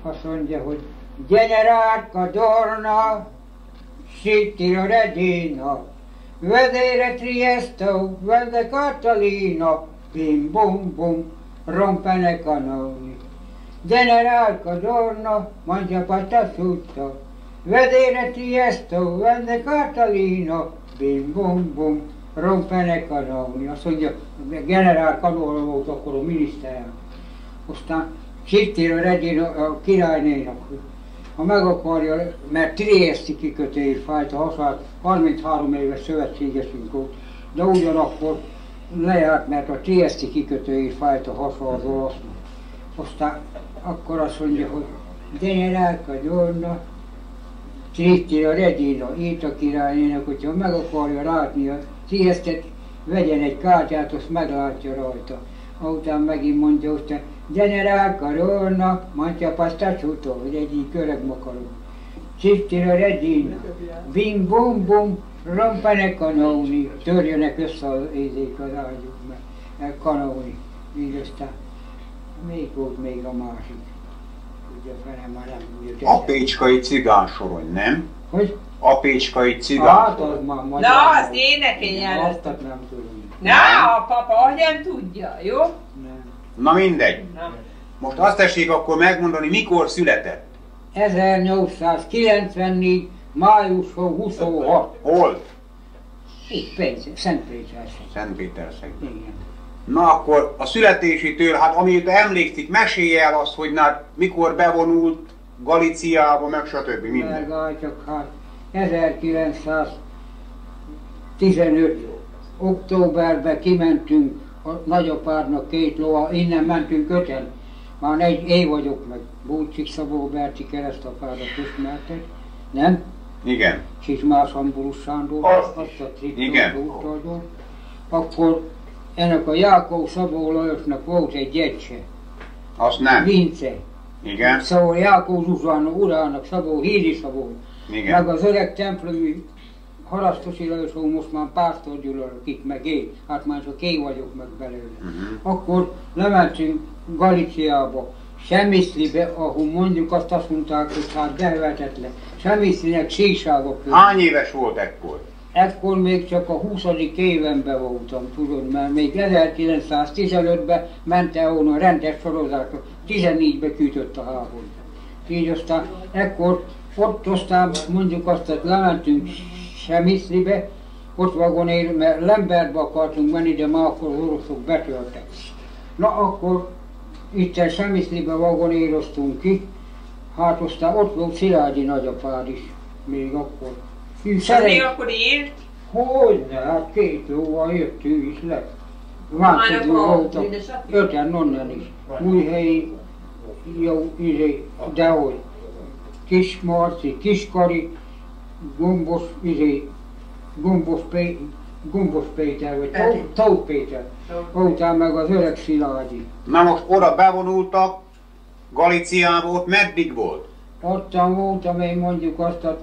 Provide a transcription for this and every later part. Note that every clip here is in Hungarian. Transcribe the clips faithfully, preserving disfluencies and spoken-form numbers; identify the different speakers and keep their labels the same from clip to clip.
Speaker 1: azt mondja, hogy Generálka Dorna, Sittira Regina, vedere Triesto, vede Catalina, bim bum bum, rompene canoni. Generálka Dorna, mangia pasta sutta, vedere Triesto, vede Catalina, bim bum bum, rompene canoni. Azt mondja, generál Canova volt akkor a miniszter. Aztán Sittira Regina a királynénak, ha meg akarja, mert Triesti kikötői fájt a hasát, harminchárom éves szövetségesünk volt, de ugyanakkor lejárt, mert a Triesti kikötői fájt a hasa az olasznak. Aztán akkor azt mondja, hogy Generálka Dorna, Sittira Regina, itt a királynének, hogyha meg akarja látni a Triestet, vegyen egy kártyát, azt meglátja rajta. Után megint mondja, hogy Generálka Dorna, mangia pasta sutta, hogy egyik öreg makaró. Sittira Regina, bim bum bum, rompene canoni, törjönek össze az ézék az ágyuk, mert canoni. Így aztán még volt még a másik. Ugye fene már nem jött.
Speaker 2: A pécskai cigánsorony, nem?
Speaker 1: Hogy?
Speaker 2: A pécskai cigánsorony.
Speaker 1: Hát az már magyar.
Speaker 3: Na, azt énekelj el.
Speaker 1: Azt nem tudom.
Speaker 3: Na, a papa hogyan tudja, jó?
Speaker 1: Nem.
Speaker 2: Na mindegy.
Speaker 3: Na.
Speaker 2: Most azt tessék akkor megmondani, mikor született.
Speaker 1: ezernyolcszázkilencvennégy. május huszonhat.
Speaker 2: Hol?
Speaker 1: Itt Pécs, Szentpéterszeg.
Speaker 2: Szentpéterszegben.
Speaker 1: Igen.
Speaker 2: Na akkor a születésétől, hát amit emlékszik, mesélj el azt, hogy hát mikor bevonult Galíciába, meg stb. Minden.
Speaker 1: Meg csak hát ezerkilencszáztizenöt. októberben kimentünk a nagyapádnak két lova, innen mentünk öten. Már egy év vagyok meg. Búcsik Szabó Berti keresztapádat ismerted, nem?
Speaker 2: Igen.
Speaker 1: Csizmás Ambulus Sándor,
Speaker 2: Azt
Speaker 1: azt a
Speaker 2: igen.
Speaker 1: úttadon. Akkor ennek a Jákó Szabó Lajosnak volt egy gyertse.
Speaker 2: Azt nem.
Speaker 1: Vince.
Speaker 2: Igen.
Speaker 1: Szóval Jákó Zsuzsánna urának Szabó, Hídi Szabó.
Speaker 2: Igen.
Speaker 1: Meg az öreg templomi Harasztosi Lajosó most már Pásztor Gyula, akik meg én, hát már csak én vagyok meg belőle.
Speaker 2: Uh-huh.
Speaker 1: Akkor lementünk Galíciába, Semiszlibe, ahol mondjuk azt azt mondták, hogy hát bevetetlen. Semiszlinek síkságok.
Speaker 2: Hány éves volt ekkor?
Speaker 1: Ekkor még csak a huszadik évenben voltam, tudod, mert még ezerkilencszáztizenötben ment el volna a rendes sorozatra, tizennégyben küldött a háború. Így aztán ekkor, ott aztán mondjuk azt, hogy lementünk Semiszlibe, ott vagonér, mert Lembergbe akartunk menni, de már akkor az oroszok betöltek. Na akkor itt Semiszlibe vagonéroztunk ki, hát aztán ott volt Szilágyi nagyapád is, még akkor.
Speaker 3: Az még akkor élt?
Speaker 1: Hogyne, hát két lóval jött ő is le. Másodul voltak, öten onnan is. Újhelyi, jó, izé, dehogy. Kis Marci, Kiskari, Gombos, izé, Gombos, Pé, Gombos Péter, vagy Tóth Péter. Után meg az öreg Szilágyi.
Speaker 2: Na most oda bevonultak, Galíciába, ott meddig volt?
Speaker 1: Ottan voltam én mondjuk azt a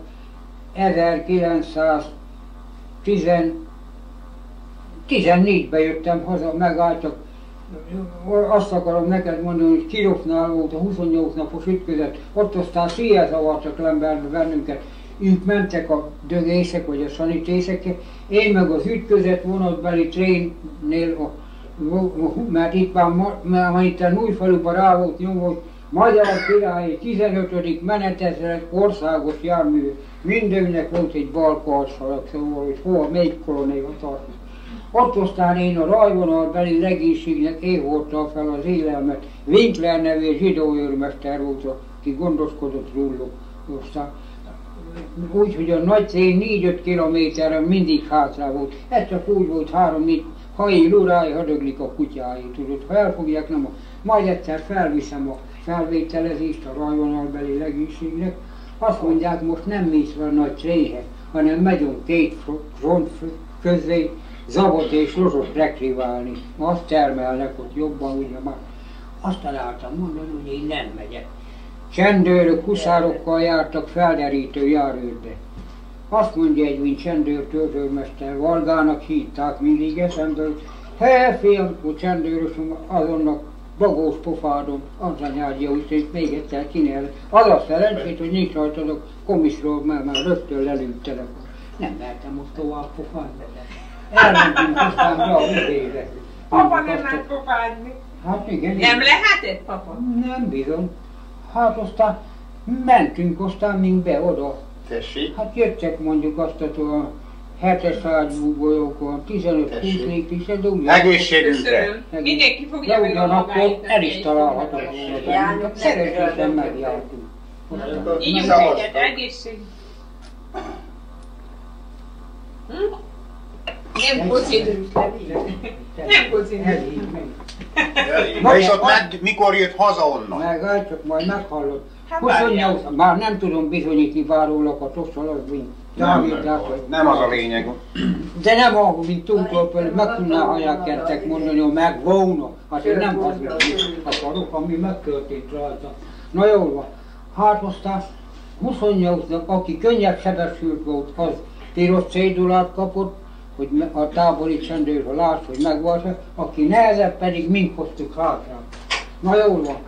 Speaker 1: ezerkilencszáztizennégyben jöttem haza, megálltak. Azt akarom neked mondani, hogy Kirovnál volt a huszonnyolc napos ütközet, ott aztán széjjel zavartak Lembergbe bennünket. Ők mentek a dögészek vagy a szanitészek, én meg az ütközet vonatbeli trénnél, mert itt már, már itt a Újfaluban rá volt nyomva, hogy Magyar Király tizenötödik menetezred országos jármű, mindennek volt egy bal karszalak, szóval, hogy hol, melyik kolonéva tartott. Ott aztán én a rajvonalbeli legénységnek én voltam fel az élelmet. Winkler nevű zsidó őrmester volt, aki gondoskodott róluk. Aztán úgy, hogy a nagy cél négy-öt kilométerre mindig hátra volt. Ez csak úgy volt három-négy, ha én luráj, hadöglik a kutyái, tudod. Ha elfogják, nem a... Majd egyszer felviszem a felvételezést a rajvonalbeli legénységnek. Azt mondják, most nem mész fel a nagy céhez, hanem megyünk két front közé, Zabot és Rozsot rekriválni. Azt termelnek ott jobban, ugye már. Azt találtam mondani, hogy én nem megyek. Csendőrök, huszárokkal jártak felderítő járőrbe. Azt mondja egy mint csendőr törzsőrmester, Vargának hívták mindig eszembe, hogy he, fiam, a csendőrösöm azonnak bagós pofádom, az anyádja, úgyhogy még egyszer csinálni. Az a szerencsét, hogy nincs rajtadok komiszról, mert már rögtön lelőttelek. Nem mertem most tovább pofádni. Elmentünk aztán be a vidékre.
Speaker 3: Papa nem ment pofádni.
Speaker 1: Hát igen.
Speaker 3: Nem lehetett, papa?
Speaker 1: Nem bizony. Hát aztán mentünk aztán mink be oda.
Speaker 2: Tessék?
Speaker 1: Hát jöttek mondjuk azt a hetes ágyú golyókon, tizenöt-húsz lépés, ez úgy.
Speaker 2: Egészségünkre!
Speaker 3: Mindenki
Speaker 1: De
Speaker 3: fogja meg a
Speaker 1: ugyanakkor
Speaker 3: magáit.
Speaker 1: el is találhatok volna. Szerencsésem megjártunk.
Speaker 3: Ígyunk egyet, egészség. Hm? Nem kocinus, nem kocinus.
Speaker 2: Na és ott meg, mikor jött haza onnan?
Speaker 1: Meg el csak majd meghallott.
Speaker 3: Hát
Speaker 1: huszonnyolc, már nem tudom bizonyítni várólakat, osszal az mint.
Speaker 2: Nem, nem az a lényeg.
Speaker 1: De nem ahol, mint túlkölpölő, meg tudná hajákentek mondani, hogy meg volna. Azért nem az, amit akarok, ami megtörtént rajta. Na jól van. Hát aztán huszonnyolcnak, aki könnyebb sebesült volt, az piros cédulát kapott, hogy a tábori csendőről láss, hogy megvan, aki nehezebb pedig mink hoztuk hátra. Na jól van.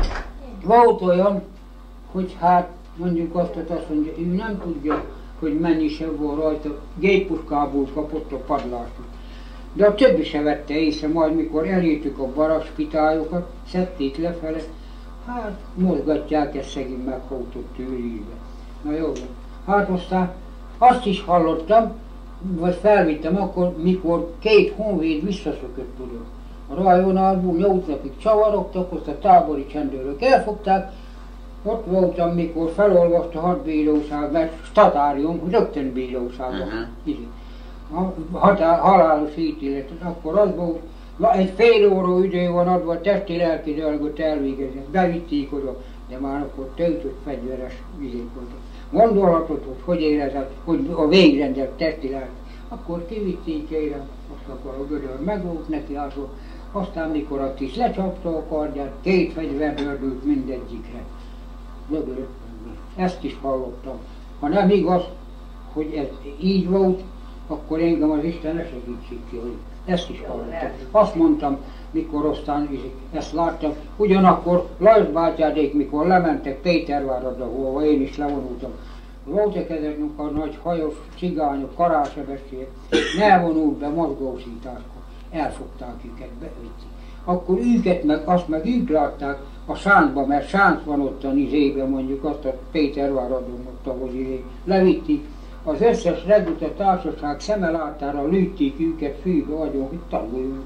Speaker 1: Volt olyan, hogy hát mondjuk azt, hogy azt mondja, ő nem tudja, hogy mennyi se volt rajta, gépuskából kapott a padlást. De a többi se vette észre, majd mikor elértük a baraspitályokat, szedték lefele, hát mozgatják ezt szegény meghautott tőlíbe. Na jó, hát aztán azt is hallottam, vagy felvittem akkor, mikor két honvéd visszaszökött tudod. A rajonálból nyolc napig csavarogtak, azt a tábori csendőrök elfogták. Ott voltam, mikor felolvasta hadbíróság, mert statárium, rögtön bíróságban. Uh-huh. A határ, halálos ítéletet, akkor az volt, na, egy fél óra idő van adva, testi lelki dolgot elvégezni, bevitték oda, de már akkor töltött fegyveres vizék voltak. Gondolhatod, hogy hogy érezett, hogy a végrendelt testi lelki. Akkor kivitték érem, azt akkor a gödör megvolt neki, azok. Aztán mikor a tiszt lecsapta a kardját, két fegyver dördült mindegyikre. Lögött. Ezt is hallottam. Ha nem igaz, hogy ez így volt, akkor engem az Isten ne segítsék ki, hogy ezt is hallottam. Azt mondtam, mikor aztán ezt láttam, ugyanakkor Lajos bátyádék, mikor lementek Péterváradra, hova én is levonultam, voltak ezek a nagy hajos cigányok, karásebességek, ne vonult be mozgósításkor, elfogták őket, bevitték. Akkor őket meg, azt meg ők látták a sáncba, mert sánc van ott a izében, mondjuk azt a Péterváradon ott, ahol izé, levitték. Az összes reguta társaság szeme láttára lőtték őket fűbe, agyon, hogy tanuljunk.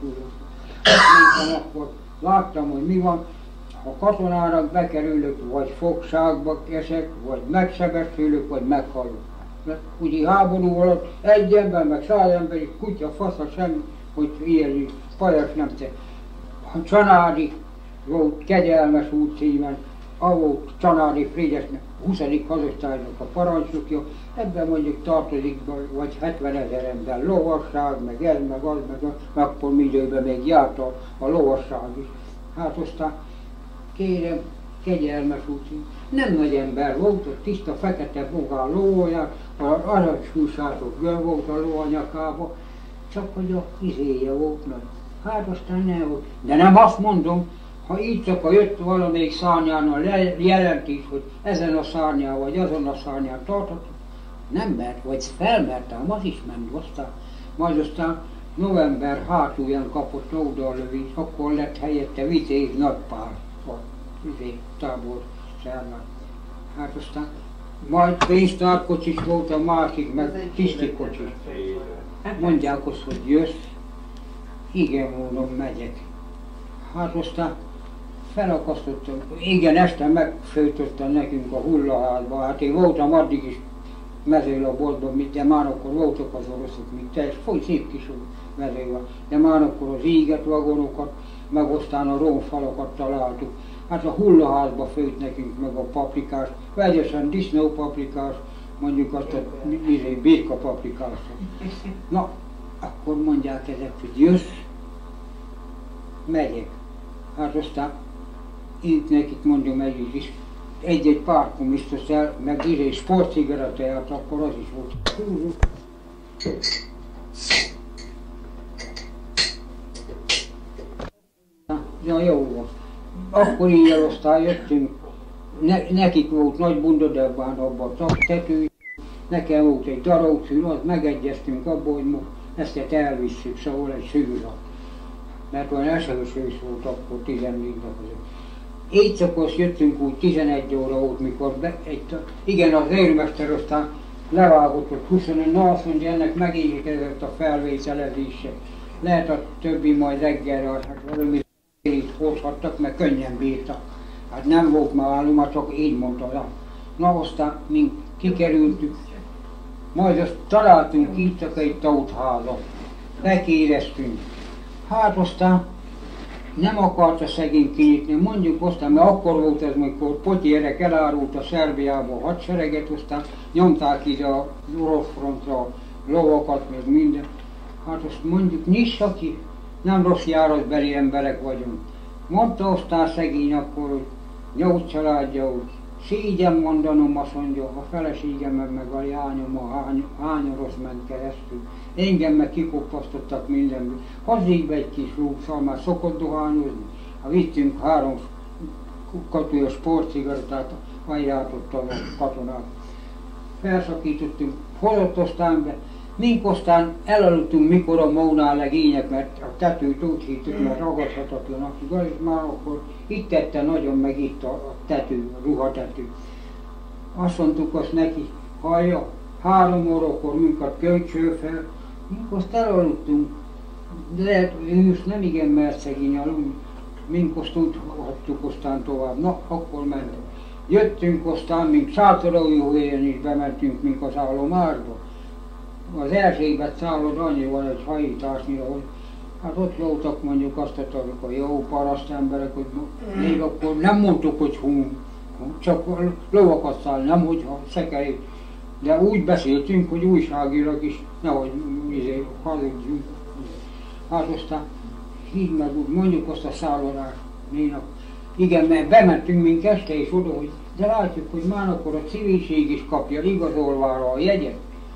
Speaker 1: Azt mondtam, akkor láttam, hogy mi van, ha katonának bekerülök, vagy fogságba esek, vagy megsebesülök, vagy meghalok. Mert ugye háború alatt egy ember, meg száz ember, és kutya, fasza, semmi, hogy ilyen fajas nem te. A Csanádi volt Kegyelmes út címen, ahol Csanádi Frigyesnek, huszadik hazosztálynak a parancsnokja, ebben mondjuk tartozik vagy hetvenezer ember, lovasság, meg ez, meg az, meg az, meg akkor időben még járt a, a lovasság is. Hát aztán kérem, Kegyelmes út címen, nem nagy ember volt, a tiszta fekete bogár lóját, az aranyszúsásos göl volt a ló a nyakába, csak hogy a izéje volt nagy. Hát aztán nem volt. De nem azt mondom, ha így csak a jött valamelyik szárnyánál jelentés, hogy ezen a szárnyán vagy azon a szárnyán tartott, nem mert, vagy felmertem, az is ment, aztán, majd aztán november hátulján kapott oldallövés, akkor lett helyette Vitéz Nagypál, a izé, tábor szárnyán. Hát aztán majd pénztárkocsis volt a másik, meg tisztikocsis. Mondják azt, hogy jössz. Igen, mondom, megyek. Hát aztán felakasztottam, igen, este megfőtöttem nekünk a hullaházba, hát én voltam addig is mezőlaboltban, de már akkor voltak az oroszok, mint te, foly szép kis mezőben, de már akkor az íget vagonokat, meg aztán a romfalakat találtuk. Hát a hullaházba főtt nekünk meg a paprikás, vegyesen disznópaprikás, mondjuk azt a birka paprikás. Na, akkor mondják ezek, hogy jössz, megyek. Hát aztán itt nekik mondom egy is, egy-egy párkom biztos el, meg egy sportcigarettáját, akkor az is volt. Na jó van. Akkor így aztán jöttünk, ne, nekik volt nagy bundodebben abban a tető, nekem volt egy darab szűr, azt megegyeztünk abban, hogy most ezt elvisszük, szóval egy szűrra. Mert olyan esős ősz volt akkor tizennégynek között. Éjszakos jöttünk úgy tizenegy óra volt, mikor be, egy, igen, az őrmester aztán levágott, hogy huszonöt, na azt mondja, ennek megérkezett a felvételezése. Lehet a többi majd reggelre, hát valami itt hozhattak, mert könnyen bírtak. Hát nem volt már álloma, csak így mondta. Ja. Na aztán mink kikerültük, majd azt találtunk itt egy tótházat. Lekéreztünk. Hát aztán nem akarta szegény kinyitni, mondjuk aztán, mert akkor volt ez, amikor Potyérek elárult a Szerbiába a hadsereget, aztán nyomták ide az orosz frontra a lovakat, meg minden. Hát azt mondjuk, nyissa ki, nem rossz járatbeli emberek vagyunk. Mondta aztán szegény akkor, hogy nyolc családja, hogy szégyen mondanom, azt mondja, a feleségem meg a lányom a hány, hányoros ment keresztül. Engem meg kikopasztottak mindenből. Hazékbe egy kis rúgszal, már szokott dohányozni. Ha vittünk három katonai sportcigarettát, ajánlottam a katonát. Felszakítottunk, hozott aztán be. Mink aztán elaludtunk, mikor a Mónál legények, mert a tetőt úgy hittük, mert ragadhatatlan, aki már akkor itt tette nagyon, meg itt a, a tető, a ruhatető. Azt mondtuk azt neki, hallja, három órakor minket kölcsön fel, mink azt elaludtunk, de lehet, ősz nem igen mert szegény aludni, mink azt úgy hagytuk aztán tovább, na, akkor mentünk. Jöttünk aztán, mink Sátoraljú helyen is bementünk, mink az állomásba. Az Erzsébet szálloda annyi van egy hajításnyira, hogy hát ott voltak mondjuk azt a jó paraszt emberek, hogy még akkor nem mondtuk, hogy hun, csak lovakat száll, nem hogy szekerét. De úgy beszéltünk, hogy újságilag is, nehogy izé, hazudjunk. Hát aztán így meg úgy mondjuk azt a szállodát, nénak. Igen, mert bementünk mink este és oda, hogy de látjuk, hogy már akkor a civilség is kapja igazolvára a jegyet.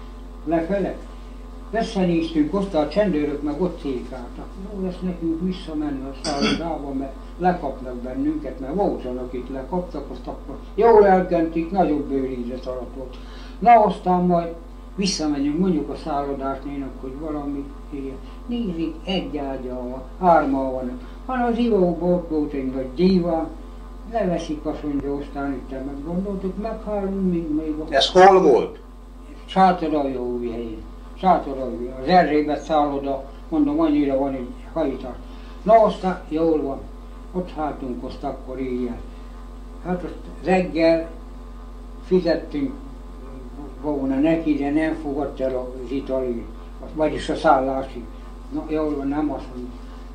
Speaker 1: Lefele. Összenéztünk, aztán a csendőrök meg ott székáltak. Jó lesz nekünk visszamenni a szállodába, mert lekapnak bennünket, mert voltak, akik lekaptak, azt akkor jól elkentik, nagyobb bőrízet alatt volt. Na aztán majd visszamegyünk, mondjuk a szállodásnénak, hogy valami ilyen. Nézik, egy ágyal van, hármal vannak. Hanem az ivóból volt egy nagy díván, leveszik azt mondja, aztán itt meggondoltuk, meghálunk még még.
Speaker 2: Ez hol volt?
Speaker 1: Sátoraljóúj helyén. Sátoraljóúj, az Erzsébet szálloda, mondom, annyira van egy hajítás. Na aztán jól van, ott hátunk azt akkor éjjel. Hát azt reggel fizettünk volna neki, de nem fogadta el az itali, vagyis a szállási. Na jól van, nem azt mondjuk.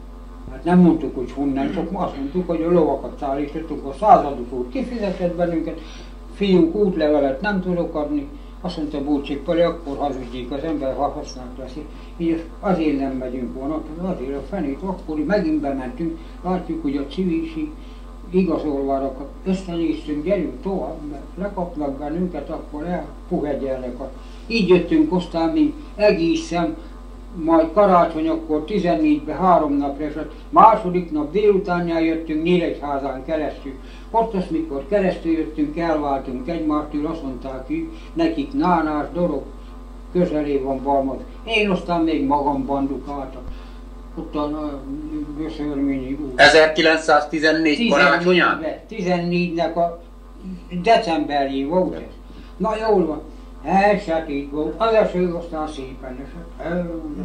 Speaker 1: Hát nem mondtuk, hogy honnan, csak azt mondtuk, hogy a lovakat szállítottuk, a százados úr kifizetett bennünket, fiúk útlevelet nem tudok adni. Azt mondta Búcsik Pali, akkor hazudjék az ember, ha használt lesz. Így azért nem megyünk volna, azért a fenét, akkor megint bementünk, látjuk, hogy a civilség igazolvárakat összenéztünk, gyerünk tovább, mert lekapnak bennünket, akkor elpuhegyelnek. Így jöttünk aztán, mint egészen, majd karácsony akkor tizennégyben három napra esett, második nap délutánján jöttünk Nyíregyházán keresztül. Ott azt, mikor keresztül jöttünk, elváltunk egymástól, azt mondták ki, nekik Nánás, Dorog, közelé van Balmaz. Én aztán még magam bandukáltak. Ott a Göszörményi úr.
Speaker 2: ezerkilencszáztizennégy karácsonyán?
Speaker 1: tizennégynek a decemberjén volt ez. Na jól van. Elsatít volt, az eső aztán szépen esett.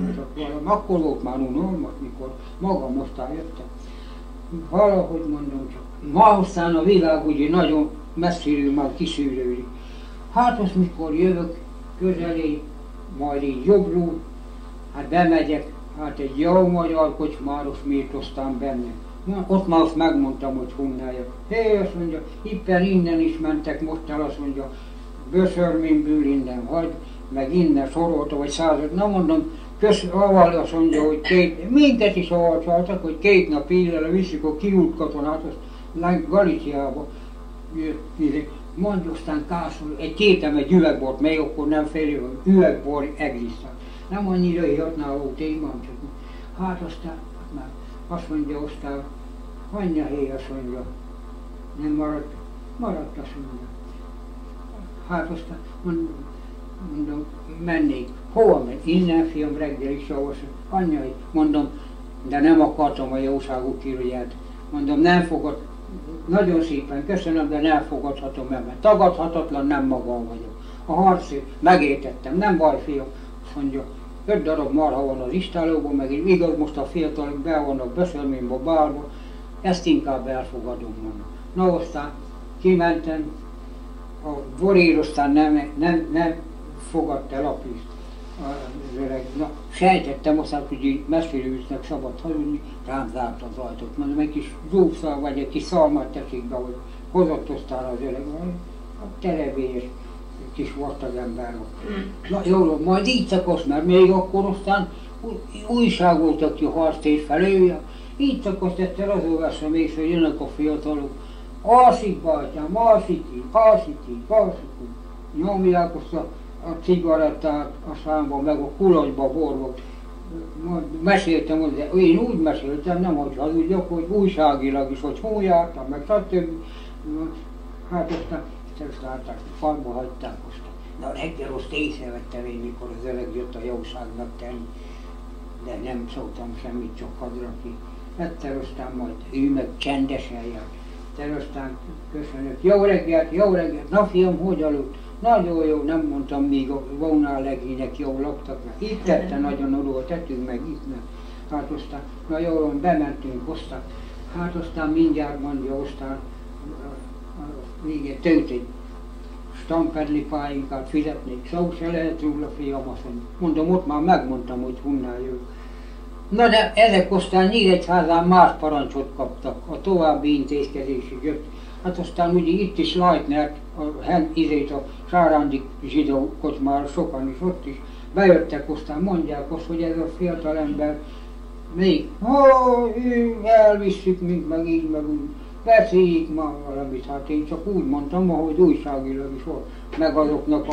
Speaker 1: Akkor volt már unalmas, mikor magam aztán jöttem. Valahogy mondom csak. Ma aztán a világ ugye nagyon messziről már kiszűrődik. Hát azt mikor jövök közelé, majd így jobbról, hát bemegyek, hát egy jó magyar kocsmáros miért aztán benne. Na, ott már azt megmondtam, hogy honnájak. Hé, azt mondja, éppen innen is mentek most el, azt mondja, Böszörményből innen hagy, meg innen sorolta, vagy század. Na mondom, kösz, avval azt mondja, hogy két, minket is avval csaltak, hogy két nap ízre viszik a kiút katonát, azt Galiciába jött, mondja, aztán kászol, egy kétem egy üvegbort, még akkor nem fél év, üvegbor egzisztál. Nem annyira ihatnál volt témám, csak hát aztán, már azt mondja, aztán anyja hé, azt mondja, nem maradt, maradt, azt mondja. Hát aztán mondom, mondom mennék. Hova megy? Innen, fiam, reggel is javas. Anyjai, mondom, de nem akartam a jóságú kirúgyát. Mondom, nem fogod, nagyon szépen köszönöm, de nem fogadhatom el, mert tagadhatatlan, nem magam vagyok. A harcért megértettem, nem baj, fiam. Azt mondja, öt darab marha van az istálóban, meg igaz, most a fiatalok be vannak Beszörménybe, bárba, ezt inkább elfogadom, mondom. Na aztán kimentem, a borír aztán nem, nem, nem fogadta el a pénzt. Az öreg, na, sejtettem aztán, hogy így messzélőznek szabad hazudni, rám zárt az ajtót. Mondom, egy kis zúgszal vagy egy kis szalmát teszik be, hogy hozott aztán az öreg, a terebélyes kis vastag ember volt. Na jó, majd így szakasz, mert még akkor aztán újságoltak ki harctés felője. Így szakasz tettel azon veszem észre, hogy jönnek a fiatalok. Alszik, bátyám, alszik így, alszik így, alszik így. Nyomják azt a, a cigarettát a számba, meg a kulacsba borvot. Meséltem hozzá, én úgy meséltem, nem hogy hazudjak, hogy újságilag is, hogy hol jártam, meg stb. Hát aztán ezt látták, falba hagyták azt. De a reggel azt észrevettem én, mikor az öreg jött a jóságnak tenni. De nem szóltam semmit, csak hadra ki. Egyszer aztán majd ő meg csendesen járt. Egyszer aztán köszönök. Jó reggelt, jó reggelt, na fiam, hogy aludt? Nagyon jó, nem mondtam, még a vonál legények jól laktak, meg itt tette, nagyon oda tettünk, meg itt meg. Hát aztán, na jól, bementünk, hoztak. Hát aztán mindjárt mondja, aztán végén tőt egy stamperli pályinkat fizetnék, szó se lehet róla, fiam, azt mondja. Mondom, ott már megmondtam, hogy honnan jön. Na de ezek aztán Nyíregyházán más parancsot kaptak, a további intézkedésig jött. Hát aztán ugye itt is Leitnert, a hen, izét a Sárándi zsidó kocsmára, sokan is ott is bejöttek, aztán mondják azt, hogy ez a fiatal ember még, ó, elvisszük, mint meg így, meg úgy, beszéljék már valamit, hát én csak úgy mondtam, ahogy újságilag is volt, meg azoknak a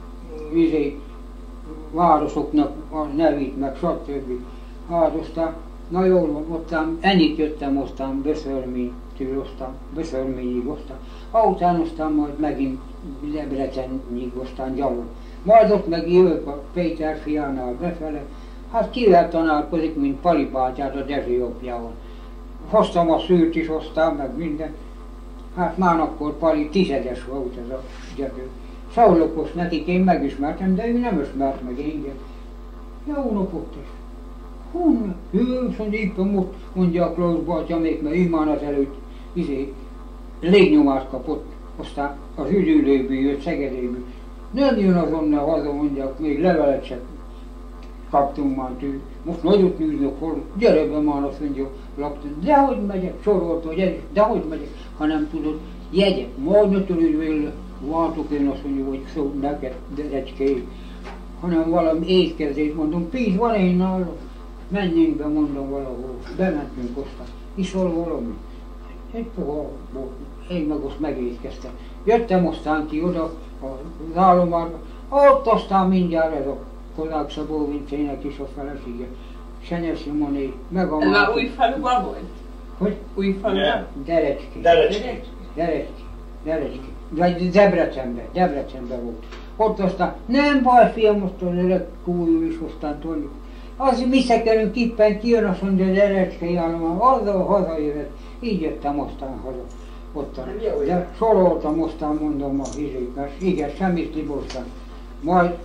Speaker 1: izé, városoknak a nevét, meg stb. Hát aztán, na jól van, aztán ennyit jöttem, aztán Beszörménytől, aztán Beszörményig, aztán, aztán aztán majd megint Debrecenig, aztán gyalog. Majd ott meg jövök a Péter fiánál befele, hát kivel tanálkozik, mint Pali bátyát a Dezső apjával. Hoztam a szűrt is, hoztam meg minden. Hát már akkor Pali tizedes volt ez a gyerő. Szólokos nekik, én megismertem, de ő nem ismert meg engem. Jó napot is. Honnan? Ő, mondja, éppen most mondja a Klaus bátya, még mert ő már az előtt izé, légnyomást kapott, aztán az üdülőből jött, Szegedéből. Nem jön azonnal haza, mondják, még levelet sem kaptunk már tőle. Most nagyot nűznek, hol, gyere be már, azt mondja, laktunk. Dehogy megyek, sorolta, gyere, dehogy megyek, ha nem tudod, jegyek, majdnatól üdvélő, váltok én azt mondja, hogy szó neked, derecské, hanem valami étkezés, mondom, pénz van én nálam, menjünk be, mondom valahol, bementünk aztán, iszol valami, egy pohar volt, én meg azt megétkeztem. Jöttem aztán ki oda, az állomárba, ott aztán mindjárt ez a Kozák Szabó Vincének is a felesége, Senyes Simoné, meg a
Speaker 3: Ez már Újfaluban volt?
Speaker 1: Hogy?
Speaker 3: Újfaluban?
Speaker 1: Derecské.
Speaker 4: Derecské.
Speaker 1: Derecské. Derecské. Vagy Debrecenben, Debrecenben volt. Ott aztán, nem baj, fiam, most az öreg kújul is aztán toljuk. Az mi szekerünk éppen kijön, azt mondja, az Derecskei állomán, azzal hazajövet. Így jöttem aztán haza. Ottan. De soroltam, aztán mondom a izét, mert igen, semmit liboztam. Majd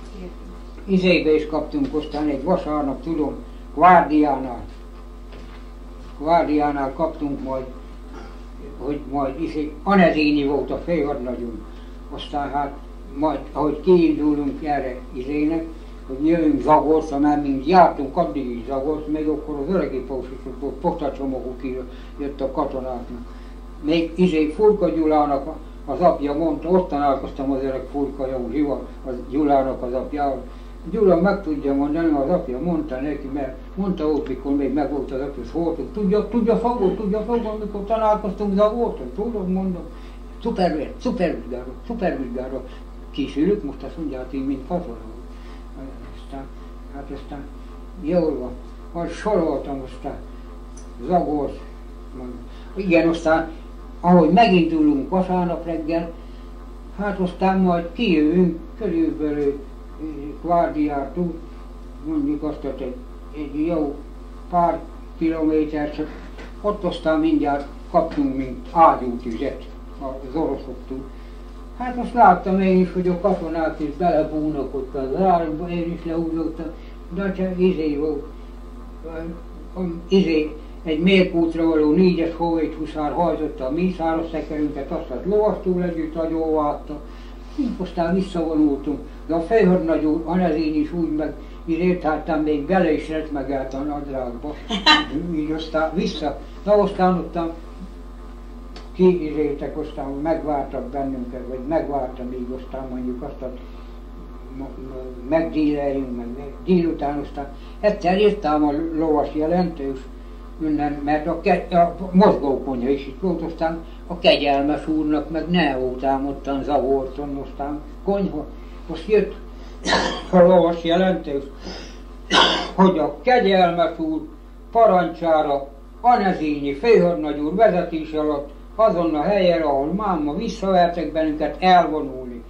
Speaker 1: izébe is kaptunk aztán egy vasárnap, tudom, Gvárdiánál. Gvárdiánál kaptunk majd, hogy majd izé, Anezini volt a főhadnagyunk. Aztán hát majd, ahogy kiindulunk erre izének, hogy jövünk Zagorszra, mert mint jártunk addig is Zagorsz, még akkor az öregi pósosok, postacsomagok jött a katonáknak. Még izé Furka Gyulának az apja mondta, ott találkoztam az öreg Furka Józsival, az Gyulának az apjával. Gyula meg tudja mondani, az apja mondta neki, mert mondta ott, mikor még meg volt az apja, szóltunk, tudja, tudja Zagort, tudja Zagort, mikor találkoztunk Zagorton, tudom, mondom, szupervizsgára, szupervizsgára, szupervizsgára készülök, most azt mondják, hogy mint katona. Aztán, hát aztán jól van, majd soroltam aztán Zagort, Igen, aztán ahogy megindulunk vasárnap reggel, hát aztán majd kijövünk körülbelül Kvárdiától, mondjuk azt, hogy egy, egy jó pár kilométer, csak ott aztán mindjárt kaptunk, mint ágyútüzet az oroszoktól. Hát azt láttam én is, hogy a katonák is belebúnak ott az árba, én is leúzottam, de csak izé volt, izé, egy mérkútra való négyes hóvét huszár hajtotta a mi szárazszekerünket, azt a lovastól együtt agyóvágta. Aztán visszavonultunk, de a főhadnagy úr, Anezén is úgy meg, így hát még bele is retmegelt a nadrágba. Így aztán vissza, na aztán ottan kiizéltek, aztán megvártak bennünket, vagy megvárta, még aztán mondjuk azt, hogy megdíleljünk, meg délután aztán egyszer írtam a lovas jelentős, minden, mert a, ke, a mozgókonyha is itt volt, aztán a kegyelmes úrnak meg ne voltám ottan zavorton, aztán konyha, most jött a lovas jelentős, hogy a kegyelmes úr parancsára Anezényi főhadnagy úr vezetés alatt azon a helyen, ahol máma visszavertek bennünket elvonulni.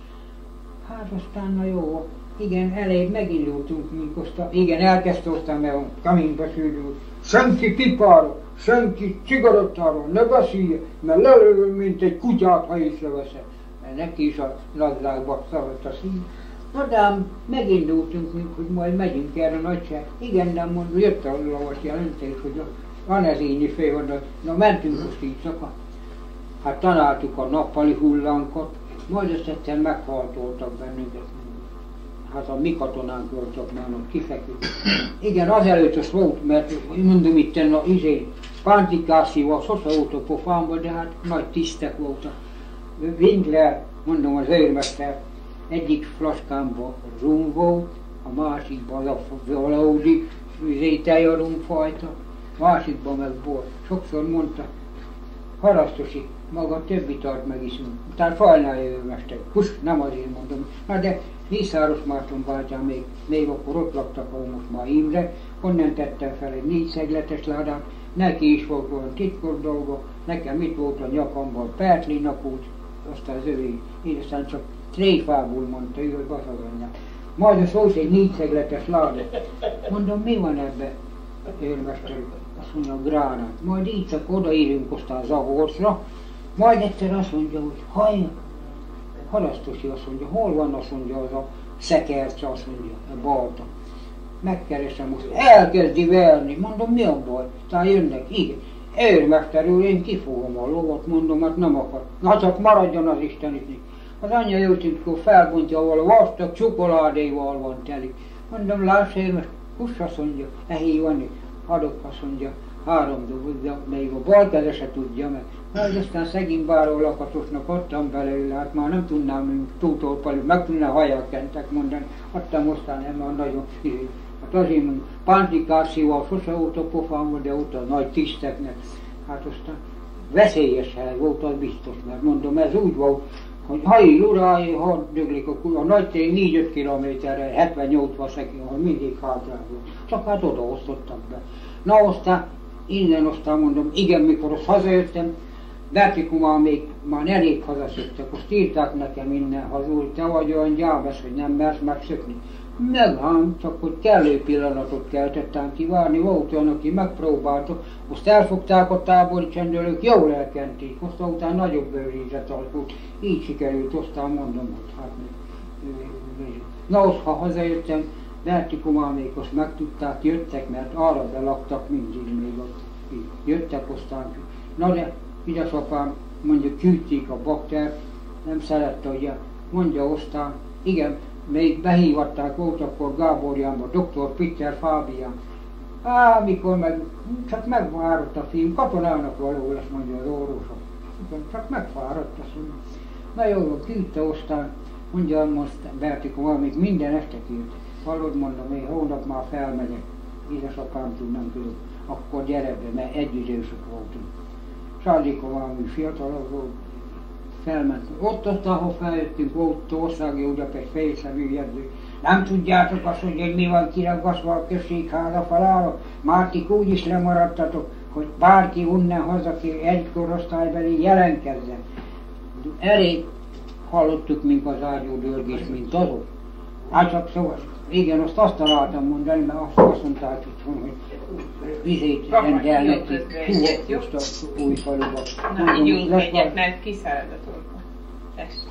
Speaker 1: Hát aztán na jó, igen, elég megindultunk, mint aztán, igen, elkezdte aztán, mert a kamínba szűrült. Senki pipára, senki cigarettáról ne beszélje, mert lelövöm, mint egy kutyát, ha észreveszem. Mert neki is a nadrágba szaladt a szív. Na de ám megindultunk, mint hogy majd megyünk erre a nagyság. Igen, de mondom, jött a lovas jelentés, hogy a Anezényi főhadnagy, na mentünk most így szaka. Hát találtuk a nappali hullánkot, majd ezt egyszer meghaltoltak bennünket. Hát a mi katonánk voltak már ott kifeküdt. Igen, azelőtt az volt, mert mondom itt a izé, Pántikászival sose volt a pofámba, de hát nagy tisztek voltak. Winkler, mondom az őrmester, egyik flaskámban rum volt, a másikban az a valódi izé, rumfajta, másikban meg bor. Sokszor mondta, Harasztosi, maga többi tart megiszunk. Utána Fajnál őrmester, hus, nem azért mondom. Na de Mészáros Márton bátyám még, még akkor ott laktak, ahol most már Imre, onnan tettem fel egy négy szegletes ládát, neki is volt olyan titkos dolga, nekem itt volt a nyakamban Pertli napút, aztán az övé, én aztán csak tréfából mondta ő, hogy baszaganyát. Majd az volt egy négy szegletes láda. Mondom, mi van ebbe, őrmester? Azt mondja, gránát. Majd így csak odaírunk aztán Zagorcra, majd egyszer azt mondja, hogy hallja, Harasztosi azt mondja, hol van, azt mondja, az a szekerce, azt mondja, a balta. Megkeresem, most elkezdi verni, mondom, mi a baj? Tehát jönnek, igen. Őrmester úr, én kifogom a lovat, mondom, hát nem akar. Na csak maradjon az Isten itt. Az anyja jött, amikor felbontja, ahol a vastag csokoládéval van teli. Mondom, láss őrmester, kuss, azt mondja, ehé van itt. Adok, azt mondja, három dobot, de még a bal keze se tudja meg. Majd aztán szegény báró lakatosnak adtam belőle, hát már nem tudnám túltorpalni, meg tudná hajjal kentek mondani, adtam aztán nem már nagyon izé. Hát azért mondom, Pántikászival sose volt a pofámban, de ott a nagy tiszteknek. Hát aztán veszélyes hely volt, az biztos, mert mondom, ez úgy volt, hogy ha így urálj, ha döglik a, a nagy tény négy-öt kilométerre, hetven-nyolcvan szekén, ahol mindig hátrán volt. Csak hát oda osztottak be. Na aztán, innen aztán mondom, igen, mikor azt hazajöttem, Bertikumán még már elég hazaszöktek, azt írták nekem innen hazul, te vagy olyan gyábesz, hogy nem mersz megszökni. Meg ám, csak hogy kellő pillanatot keltettem kivárni, volt olyan, aki megpróbálta, azt elfogták a tábori csendőrök, jól elkenték, aztán utána nagyobb őrizet alakult, így sikerült, aztán mondom, hogy hát még. Na azt, ha hazajöttem, Bertikumán még azt megtudták, jöttek, mert arra belaktak mindig még ott. Jöttek aztán, na de édesapám mondja, küldték a baktert, nem szerette, hogy mondja aztán, igen, még behívatták, volt akkor Gáborjánba, doktor Peter Fábián. Á, mikor meg, csak megfáradt a film, katonának való lesz, mondja az orvosok. Csak megfáradt, azt mondja. Na jó, küldte aztán, mondja, most Bertikó, amíg minden este küld. Hallod, mondom, én hónap már felmegyek, édesapámtól nem tudok, akkor gyere be, mert egyidősök voltunk. Sándikó valami fiatalabb volt, felment. Ott aztán, ahol feljöttünk, volt országi Úgyapest félszemű jegyző. Nem tudjátok azt, hogy mi van kiragasztva a községháza falára? Mártik úgy is lemaradtatok, hogy bárki onnan hazakér egy korosztálybeli jelentkezzen. Elég hallottuk, mint az ágyúdörgés, mint azok. Hát csak szóval, igen, azt azt találtam mondani, mert azt, azt mondták itthon, hogy vizét rendelnek ki, most a új faluba.
Speaker 4: Na, ígyunk egyet, mert kiszárad a torka. Tessék.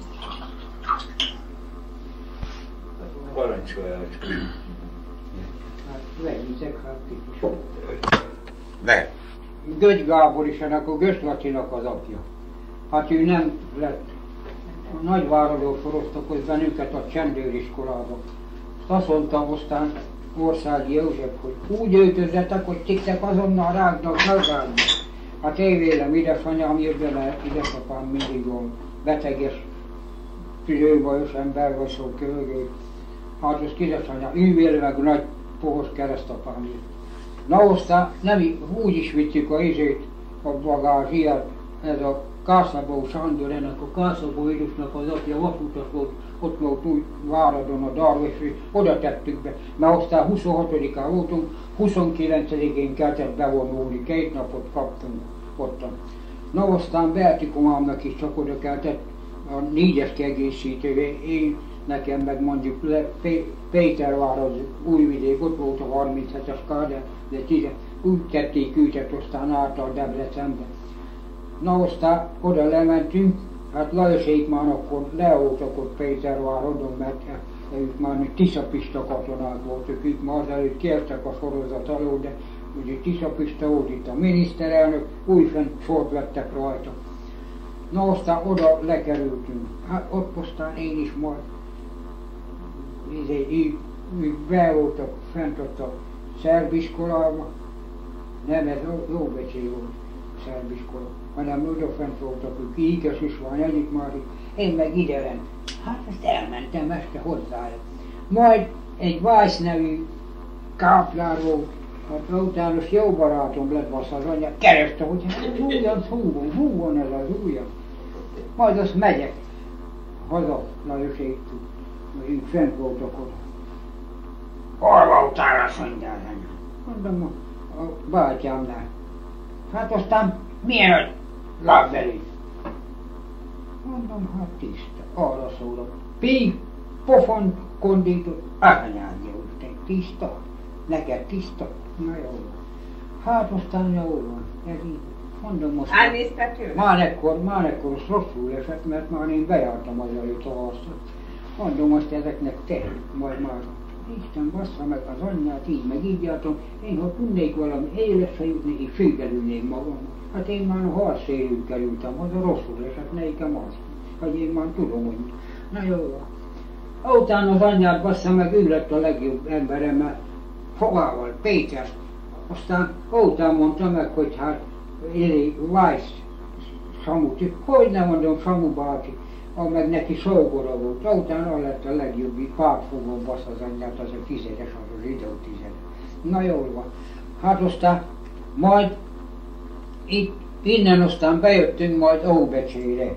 Speaker 3: Parancsolja.
Speaker 1: Hát vegyítek, hát típus.
Speaker 2: De.
Speaker 1: Gögy Gábor is ennek a Gös Lacinak az apja. Hát ő nem lett. A Nagyváradról soroztak hogy bennünket a csendőriskolába. Azt mondtam aztán Országi József, hogy úgy öltözzetek, hogy tiktek azonnal rágnak megállni. Hát én vélem, édesanyám jövő, mert édesapám mindig van beteges, tüzőbajos ember vagy szó kövögő. Hát az édesanyám, ő véle meg nagy pohos keresztapám jött. Na aztán nem úgy is vittük a izét, a bagázsiát, ez a Kászabó Sándor, ennek a Kászabó Idusnak az apja vasútas volt, ott volt úgy Váradon a Darvasri, oda tettük be, mert aztán huszonhatodikán voltunk, huszonkilencedikén kellett bevonulni, két napot kaptunk ottan. Na aztán Bertikomámnak is csak oda kellett a négyes kiegészítővé, én nekem meg mondjuk le, Pétervár az Újvidék, ott volt a harminchetes káder, de tíze, úgy tették őket aztán át a Debrecenbe. Na aztán oda lementünk, hát Lajosék már akkor leoltak ott Pétervárodon, mert ők már Tiszapista katonák voltak, ők már azelőtt kértek a sorozat alól, de ugye Tiszapista volt itt a miniszterelnök, újfent sort vettek rajta. Na aztán oda lekerültünk, hát ott aztán én is majd, ők be voltak fent ott a szerbiskolába, nem ez Óbecsé volt a szerbiskola, hanem oda fent voltak, ők Íkes István, Edik Mári, én meg ide lent. Hát ezt elmentem este hozzájuk. Majd egy Vájsz nevű káplár volt, hát utános jó barátom lett bassza az anyja, kereste, hogy hát újan, hú van, hú van ez az újan. Majd azt megyek haza Lajoséktól, mert ők fent voltak oda. Hol voltál, azt mondja az anya? Mondom a, a bátyámnál. Hát aztán milyen nagy lábbeli? Mondom, hát tiszta, arra szólok. Píg, pofon, kondított, ahanyádja úgy, tiszta, neked tiszta, na jó. Hát aztán jó van, ez így. Mondom most,
Speaker 4: elnézte tőle?
Speaker 1: Már ekkor, már ekkor az rosszul esett, mert már én bejártam azelőtt a harcot. Mondom most ezeknek te, majd már Isten bassza meg az anyját, így meg így jártam, én ha tudnék valami életre jutni, én főkerülnék magam. Hát én már a harcszélül kerültem, az a rosszul esett, nekem az, hogy én már tudom, hogy na jó van. Utána az anyját bassza meg, ő lett a legjobb emberem, mert Fogával, Péter. Aztán utána mondta meg, hogy hát Éli Vájsz Samut, hogy nem mondom Samu bácsi, meg neki szolgora volt. Utána lett a legjobb pártfogó basz az anyját, az a tizedes, az az idő tizedes. Na jól van. Hát aztán majd itt, innen aztán bejöttünk majd Óbecsére.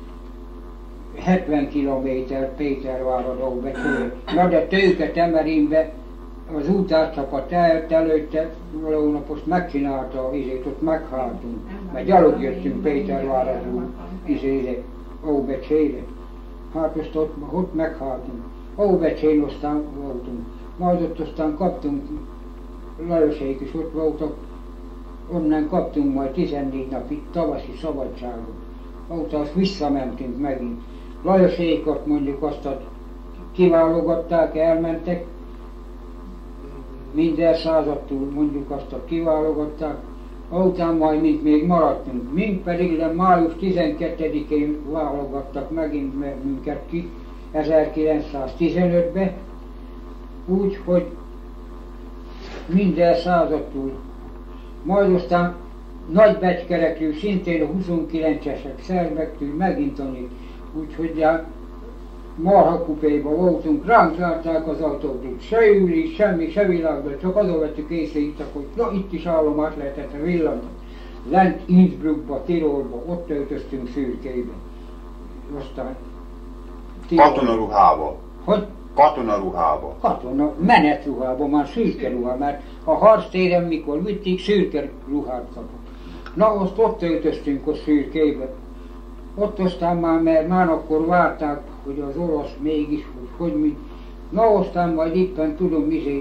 Speaker 1: hetven kilométer Pétervárad Óbecsére. Na de tőke Temerinbe az útárcsapat eljött előtte, való napos megcsinálta a izét, ott megháltunk, mert gyalog jöttünk Péterváradról, izére, Óbecsére. Hát azt ott, ott megháltunk. Óbecsén aztán voltunk. Majd ott aztán kaptunk, Lajosék is ott voltak, onnan kaptunk majd tizennégy napi tavaszi szabadságot. Utána azt visszamentünk megint. Lajosékat mondjuk azt kiválogatták, elmentek, minden századtól mondjuk azt a kiválogatták, utána majd mint még maradtunk, mint pedig de május tizenkettedikén válogattak megint minket ki ezerkilencszáztizenötbe, úgy, hogy minden századtól. Majd aztán Nagybecskerekről, szintén a huszonkilencesek szerbektől megint annyit, úgyhogy a marhakupéba voltunk, ránk zárták az autót, se ülés, semmi, se világban, csak azon vettük észre itt, hogy na itt is állomás lehetett a villanat. Lent Innsbruckba, Tirolba, ott öltöztünk Szürkébe. Aztán...
Speaker 2: Katonaruhába.
Speaker 1: Hogy?
Speaker 2: Katonaruhába.
Speaker 1: Katona, menetruhában, már szürke ruha, mert a harctéren mikor vitték, szürke ruhát kapott. Na, azt ott öltöztünk a szürkébe. Ott aztán már, mert már akkor várták, hogy az orosz mégis, hogy hogy mi. Na, aztán majd éppen tudom, izé,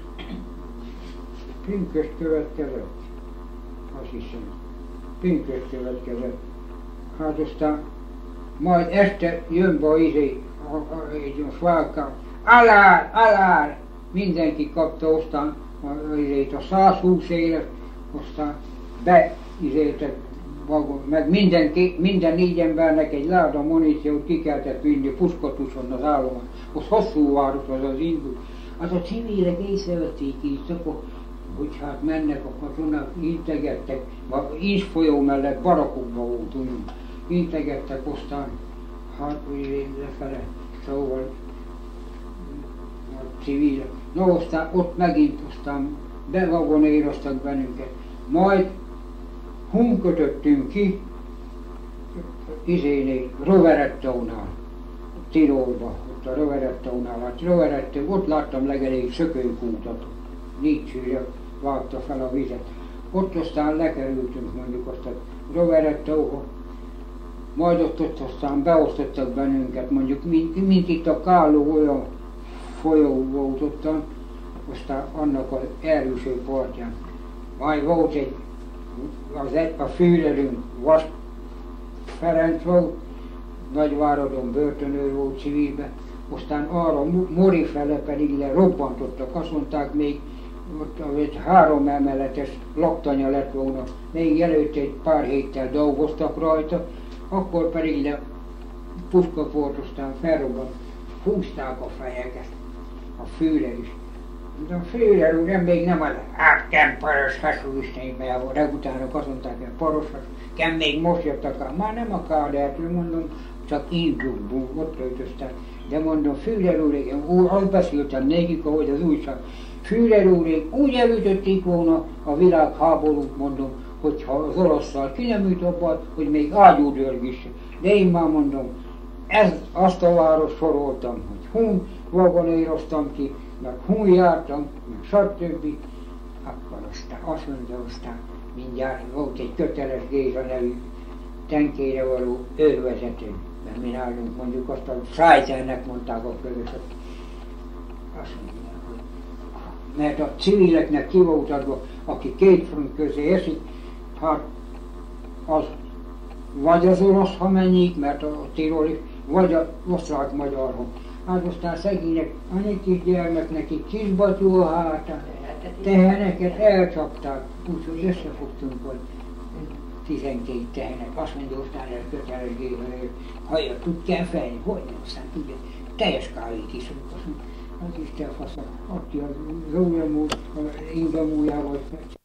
Speaker 1: pünköst következett. Azt hiszem, pünköst következett. Hát aztán majd este jön be izé, egy a sválka, alár, alár, mindenki kapta aztán izét a százhúsz éves, aztán be izétek vagon, meg mindenki, minden négy embernek egy láda muníciót ki kellett vinni Puskatuson az állomány. Az hosszú város az az indul. Az a civilek észrevették így, akkor, hogy hát mennek a katonák, integettek, Inns folyó mellett barakokban voltunk, integettek aztán, hát úgy lefele, szóval a civilek. No, aztán ott megint aztán bevagonéroztak bennünket. Majd hun kötöttünk ki izénél, Roverettónál, Tirolba, ott a Roverettónál, hát Roverettó, ott láttam legelég szökőkútat, Nietzsche vágta fel a vizet. Ott aztán lekerültünk mondjuk azt a Roverettóba, majd ott, ott aztán beosztottak bennünket, mondjuk mint, mint itt a Kálló olyan folyó volt ottan, aztán annak az elűső partján. Majd volt egy, az egy, a Führerünk Vas Ferenc volt, Nagyváradon börtönőr volt civilben, aztán arra Mori fele pedig le robbantottak, azt mondták még, ott egy három emeletes laktanya lett volna, még előtte egy pár héttel dolgoztak rajta, akkor pedig le puskaport, aztán felrobbant, húzták a fejeket, a Führer is. De a Führer úr még nem az átken paros hasú istenében, de utána azt mondták, hogy paros hasú, ken még most jöttek el, már nem a Kádertől, mondom, csak indulunk, ott öltöztek. De mondom, Führer úr, úr, azt beszéltem nekik, ahogy az újság, Führer úr, úgy elütötték volna a világháborút, mondom, hogyha az orosszal ki nem üt abban, hogy még ágyúdörg is. De én már mondom, ez, azt a város soroltam, hogy hun vagonéroztam ki, meg hun jártam, meg stb. Akkor aztán azt mondja, aztán mindjárt volt egy Köteles Géza nevű tenkére való őrvezető, mert mi nálunk mondjuk azt a Szájternek mondták a közöset. Azt mondja, hogy mert a civileknek ki volt adva, aki két front közé esik, hát az vagy az orosz, ha mennyik, mert a tiroli, vagy az osztrák-magyarok. Hát aztán szegények, annyi kis gyermek nekik kisbatyú a hátán, teheneket elcsapták, úgyhogy összefogtunk, hogy tizenkét tehenek. Azt mondja, aztán el Köteles Géza, hogy hajjal tud kell fejni, hogy aztán tudja, teljes kávét iszunk, azt mondja, az Isten fasza, aki az rójamú, ingamújával.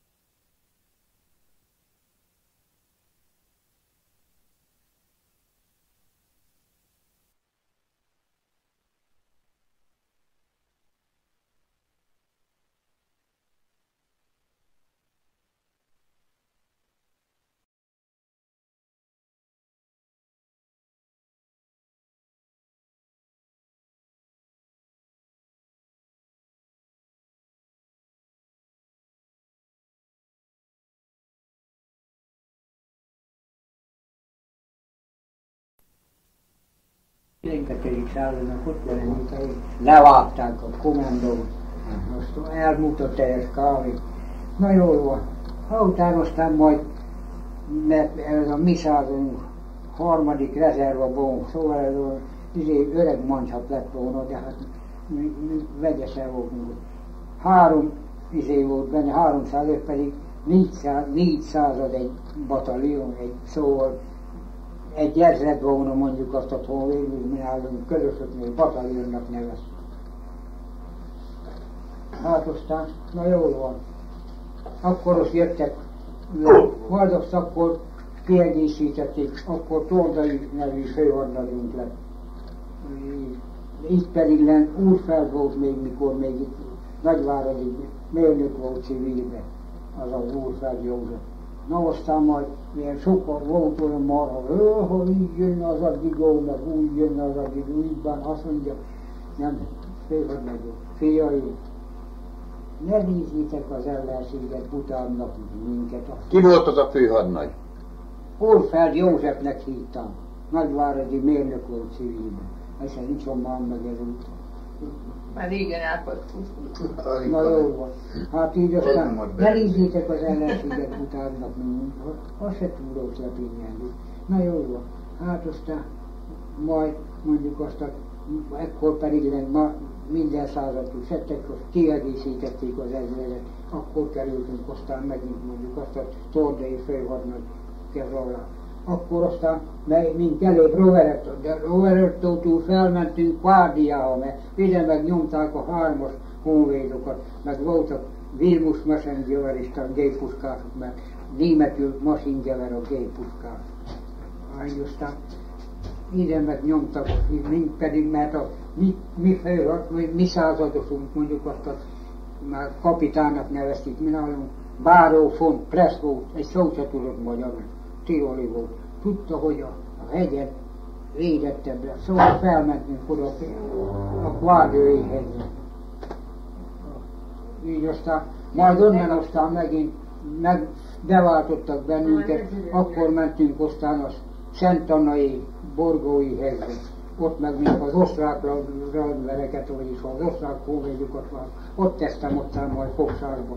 Speaker 1: tizenkettő századnak ott jelenít, hogy levágták a kommandót, most elmúlt teljes kávé. Na jól van, ha utána aztán majd, mert ez a mi századunk harmadik rezerva bónk, szóval ez az izé, öreg mancsap lett volna, de hát mi, mi vegyesel voltunk. Három izé volt benne, háromszázöt pedig négyszázad egy batallion, egy szóval egy ezred volna mondjuk azt a hol végül mi állunk közösöknél batallionnak nevez. Hát aztán, na jól van. Akkor azt jöttek, majd azt akkor kiegészítették, akkor Tordai nevű főhadnagyunk lett. Itt pedig len Úrfeld volt még, mikor még itt Nagyváradi mérnök volt civilben, az az Úrfeld József. Na aztán majd ilyen sokan volt olyan marha, ha így jön az a digó, meg úgy jön az a digó, így van, azt mondja, nem, főhadnagyok, fiai, ne nézzétek az ellenséget utának minket.
Speaker 5: Ki volt az a főhadnagy?
Speaker 1: Orfeld Józsefnek hívtam. Nagyváradi mérnök volt civilben. Ezt nincs már meg ezúttal.
Speaker 4: Már régen elpadtunk.
Speaker 1: Na jó van. Hát így aztán ne nézzétek az ellenséget utánnak minket. Az se túl rossz lepényelni. Na jó van. Hát aztán majd mondjuk azt a ekkor pedig ma minden századú settek, hogy kiegészítették az ezredet, akkor kerültünk aztán megint mondjuk azt a Tordai főhadnagy kezalá. Akkor aztán mint előbb Roveretto, de Roverettótól felmentünk Kvárdiába, mert ide meg nyomták a hármas honvédokat, meg voltak Vilmus Messengerista géppuskások, mert németül Maschingewehr a géppuskás. Így aztán ide meg nyomtak, mint pedig, mert a mi, mi, fő, mi, mi századosunk, mondjuk azt a már kapitának nevezték, mi nálunk Báró von Pressz volt, egy szó se tudott magyarul, tiroli volt. Tudta, hogy a, a hegyen védettebb lesz, szóval felmentünk oda a Kvárdiai hegyre. Így aztán, majd onnan aztán megint meg beváltottak bennünket, akkor mentünk aztán a Szent Annai Borgói hegyre. Ott meg még az osztrák randvereket, vagyis az osztrák honvédokat van. Ott tesztem ottan majd fogságba.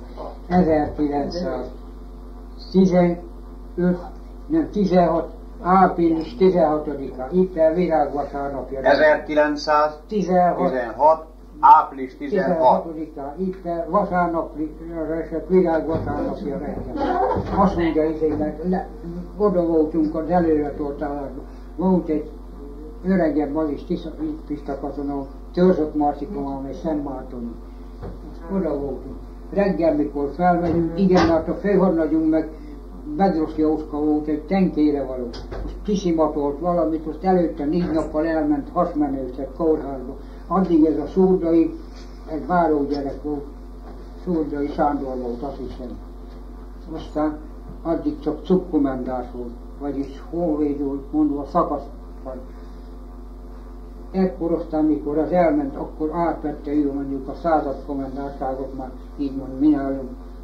Speaker 1: ezerkilencszáztizenöt, nem tizenhat, április tizenhatodika, itt a virágvasárnapja.
Speaker 2: ezerkilencszáztizenhat, április tizenhat.
Speaker 1: tizenhatodika, itt a vasárnapra esett virágvasárnapja reggel. Azt mondja, izének, oda voltunk az előretortálásban. Volt egy öregebb, az is tiszta katona, Törzsök Marcikon, amely Szent Mártoni. Oda voltunk. Reggel, mikor felmegyünk, igen, hát a főhadnagyunk meg Bedros Jóska volt, egy tenkére való. Most kisimatolt valamit, azt előtte négy nappal elment hasmenőszeg kórházba. Addig ez a Szurdai, egy várógyerek volt, Szurdai Sándor volt, azt hiszem. Aztán addig csak cukkomendás volt, vagyis honvéd volt, mondva szakasz. Ekkor aztán, mikor az elment, akkor átvette ő mondjuk a század komendárságot, már így mond, mi nálunk.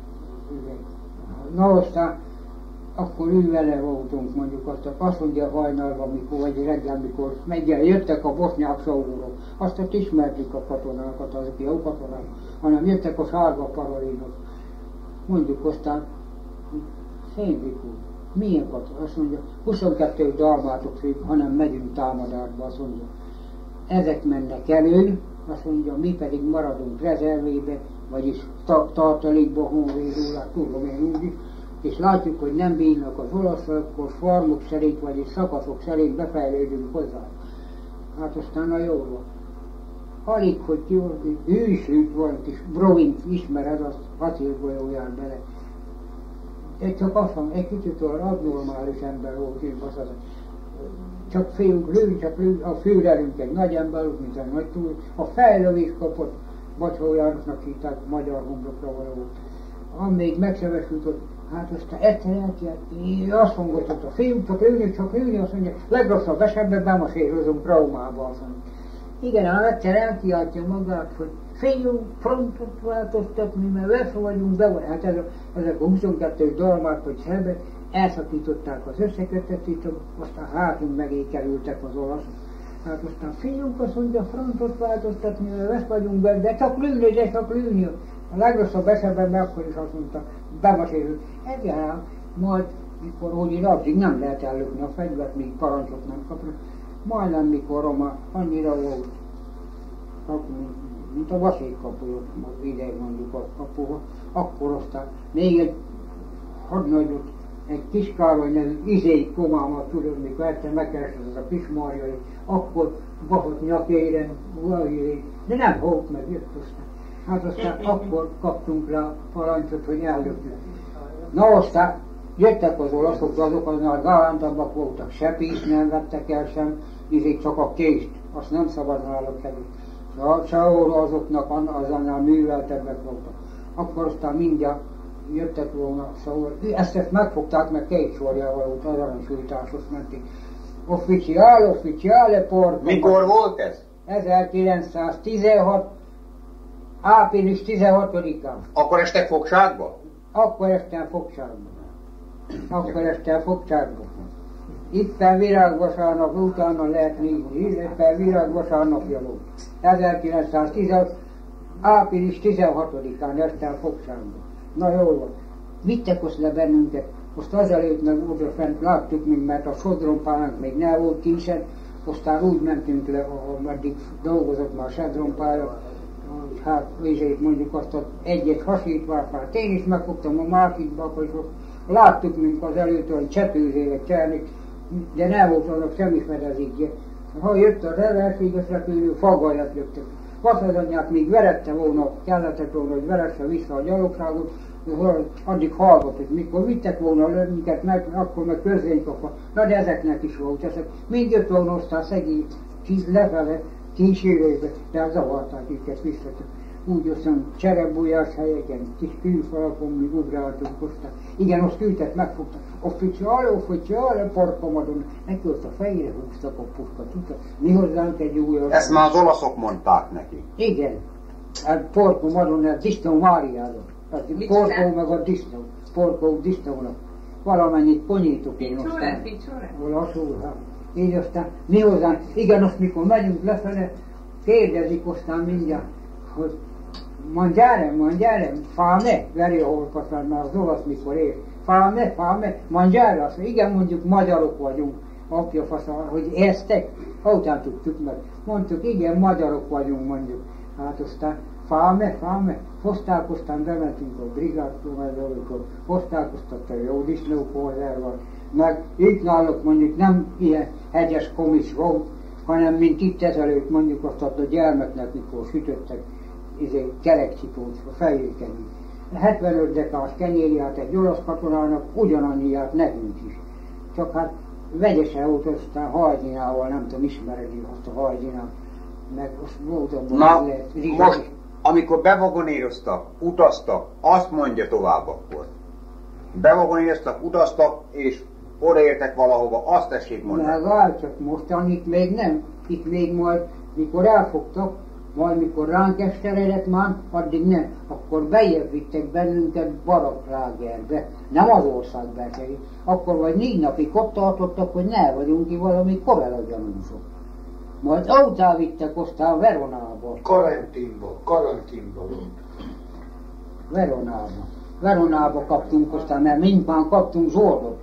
Speaker 1: Na aztán, akkor ő vele voltunk mondjuk azt, azt mondja hajnalban, mikor, vagy reggel, mikor megyen, jöttek a bosnyák saurok, azt ott ismerték a katonákat, azok jó katonák, hanem jöttek a sárga parolinok. Mondjuk aztán, Szénvik úr, milyen katona? Azt mondja, huszonkettő dalmátok fők, hanem megyünk támadásba, azt mondja. Ezek mennek elő, azt mondja, mi pedig maradunk rezervébe, vagyis ta tartalékba honvédulát, tudom én úgy is, és látjuk, hogy nem bírnak az olaszok, akkor farmok szerint, vagyis szakaszok szerint befejlődünk hozzá. Hát aztán a jó van. Alig, hogy hűsült van, kis Brovint ismered, azt acélgolyóján bele. Egy csak azt mondom, egy kicsit olyan abnormális ember volt, én az az. Csak félünk lőni, csak lőni, a főrelünk egy nagy ember, mint egy nagy túl, a fejlövés kapott, Bacsó Jánosnak hívták, magyar homlokra való. Amíg megsebesült, hogy hát aztán egyszer elkiállt, azt mondatott a fiúk, csak lőni, csak lőni, azt mondja, legrosszabb esetben bemasérozunk traumába, azt mondja. Igen, ám egyszer elkiáltja magát, hogy fiú, frontot változtatni, mert veszve vagyunk be, hát ez a, ezek a huszonkettős dalmák, hogy szembe, elszakították az összekötetést, aztán hátunk megé kerültek az olaszok. Hát aztán fiúk, azt mondja, frontot változtatni, mert vesz vagyunk be, de csak lőni, de csak lőni. A legrosszabb esetben meg akkor is azt mondta, bemasérült. Egyáltalán majd, mikor úgy napig nem lehet ellökni a fegyvert, még parancsot nem kapnak. Majdnem mikor Roma annyira volt, mint a Vaség-kapu, ide mondjuk a kapuha, akkor aztán még egy hadnagyot, egy Kiskároly nevű izéi komámat tudod, mikor egyszer megkeresett az a Kismarjai, akkor bahott nyakéren, de nem volt meg, jött aztán. Hát aztán akkor kaptunk rá parancsot, hogy ellökjük. Na aztán jöttek az olaszok, azok annál galántabbak voltak, se pénzt nem vettek el sem, izék csak a kést, azt nem szabad náluk kerülni. Sehol azoknak az annál műveltebbek voltak. Akkor aztán mindjárt jöttek volna, szóval ezt, ezt megfogták, mert két sorjával volt, az aranysújtásos menték. Officiál, officiále port.
Speaker 2: Mikor volt ez?
Speaker 1: ezerkilencszáztizenhat. április tizenhatodikán.
Speaker 2: Akkor estek fogságba?
Speaker 1: Akkor estem fogságba. Akkor estem fogságba. Itten virágvasárnap utána lehet nézni, itten virágvasárnapja volt. ezerkilencszáztíz. április tizenhatodikán estem fogságba. Na jól van. Vittek azt le bennünket. Most azelőtt meg oda fent láttuk, mint mert a sodrompálánk még ne volt készen. Aztán úgy mentünk le, ameddig dolgozott már a sodrompálya. Hát, és mondjuk azt az egyet hasítva, hát én is megfogtam a másikba, és láttuk, mint az előtt, hogy csetőzélek csernik, de nem volt annak semmi fedezékje. Ha jött az ellenséges repülő, fagajat löktek. Vasszadanyák még verette volna, kellett volna, hogy veresse vissza a gyalogságot, addig hallgatott, mikor vittek volna minket meg, akkor meg közénk kapva. Na de ezeknek is volt, ezek mind jött volna aztán szegény, lefele, kísérőbe, de zavarták őket vissza. Úgy aztán cserebújás helyeken, kis külfalakon, mi ugráltunk aztán. Igen, azt ültet, megfogtak. Officiál, officiál, parkomadon. Neki ott a fejére húztak a puska, tudta. Mi hozzánk egy újra.
Speaker 2: Ezt már az olaszok mondták neki.
Speaker 1: Igen. Hát parkomadon, ez disznó Máriára. Porkó meg a disznó. Porkó disznónak. Valamennyit ponyítok én aztán.
Speaker 4: Picsóra, picsóra.
Speaker 1: Olaszul, hát. Így aztán mi hozzánk. Igen, azt mikor megyünk lefele, kérdezik aztán mindjárt, hogy mangiare, mangiare, fame, veri a holkaszán, már az olasz mikor ér. Fame, fame, mangiare, azt mondja, igen, mondjuk magyarok vagyunk, apja faszal, hogy éreztek, után tudtuk meg. Mondtuk, igen, magyarok vagyunk, mondjuk. Hát aztán fame, fame, hozták, aztán bementünk a brigádtól, amikor hozták, aztán jó disznókonzervat, meg itt náluk mondjuk nem ilyen hegyes komis volt, hanem mint itt ezelőtt mondjuk azt a gyermeknek, mikor sütöttek, izé, kerekcsipót a fejéken. hetvenöt dekás kenyérját egy olasz katonának, ugyanannyiát nekünk is. Csak hát vegyesen volt, aztán hajdinával, nem tudom, ismeredi azt a hajdinát, meg azt volt abban,
Speaker 2: Na,
Speaker 1: lehet,
Speaker 2: most, amikor bevagonéroztak, utaztak, azt mondja tovább akkor. Bevagonéroztak, utaztak, és odaértek valahova, azt tessék mondani.
Speaker 1: Meg áll, csak mostan itt még nem, itt még majd, mikor elfogtak, majd mikor ránk esteredett már, addig nem, akkor bejebb vittek bennünket Baraklágerbe, nem az országbelteri. Akkor vagy négy napig ott tartottak, hogy ne vagyunk ki valami korela gyanúsok. Majd autá vittek aztán Veronába.
Speaker 5: Karanténba, karanténba volt.
Speaker 1: Veronába. Veronába kaptunk aztán, mert mindjárt kaptunk zsordot.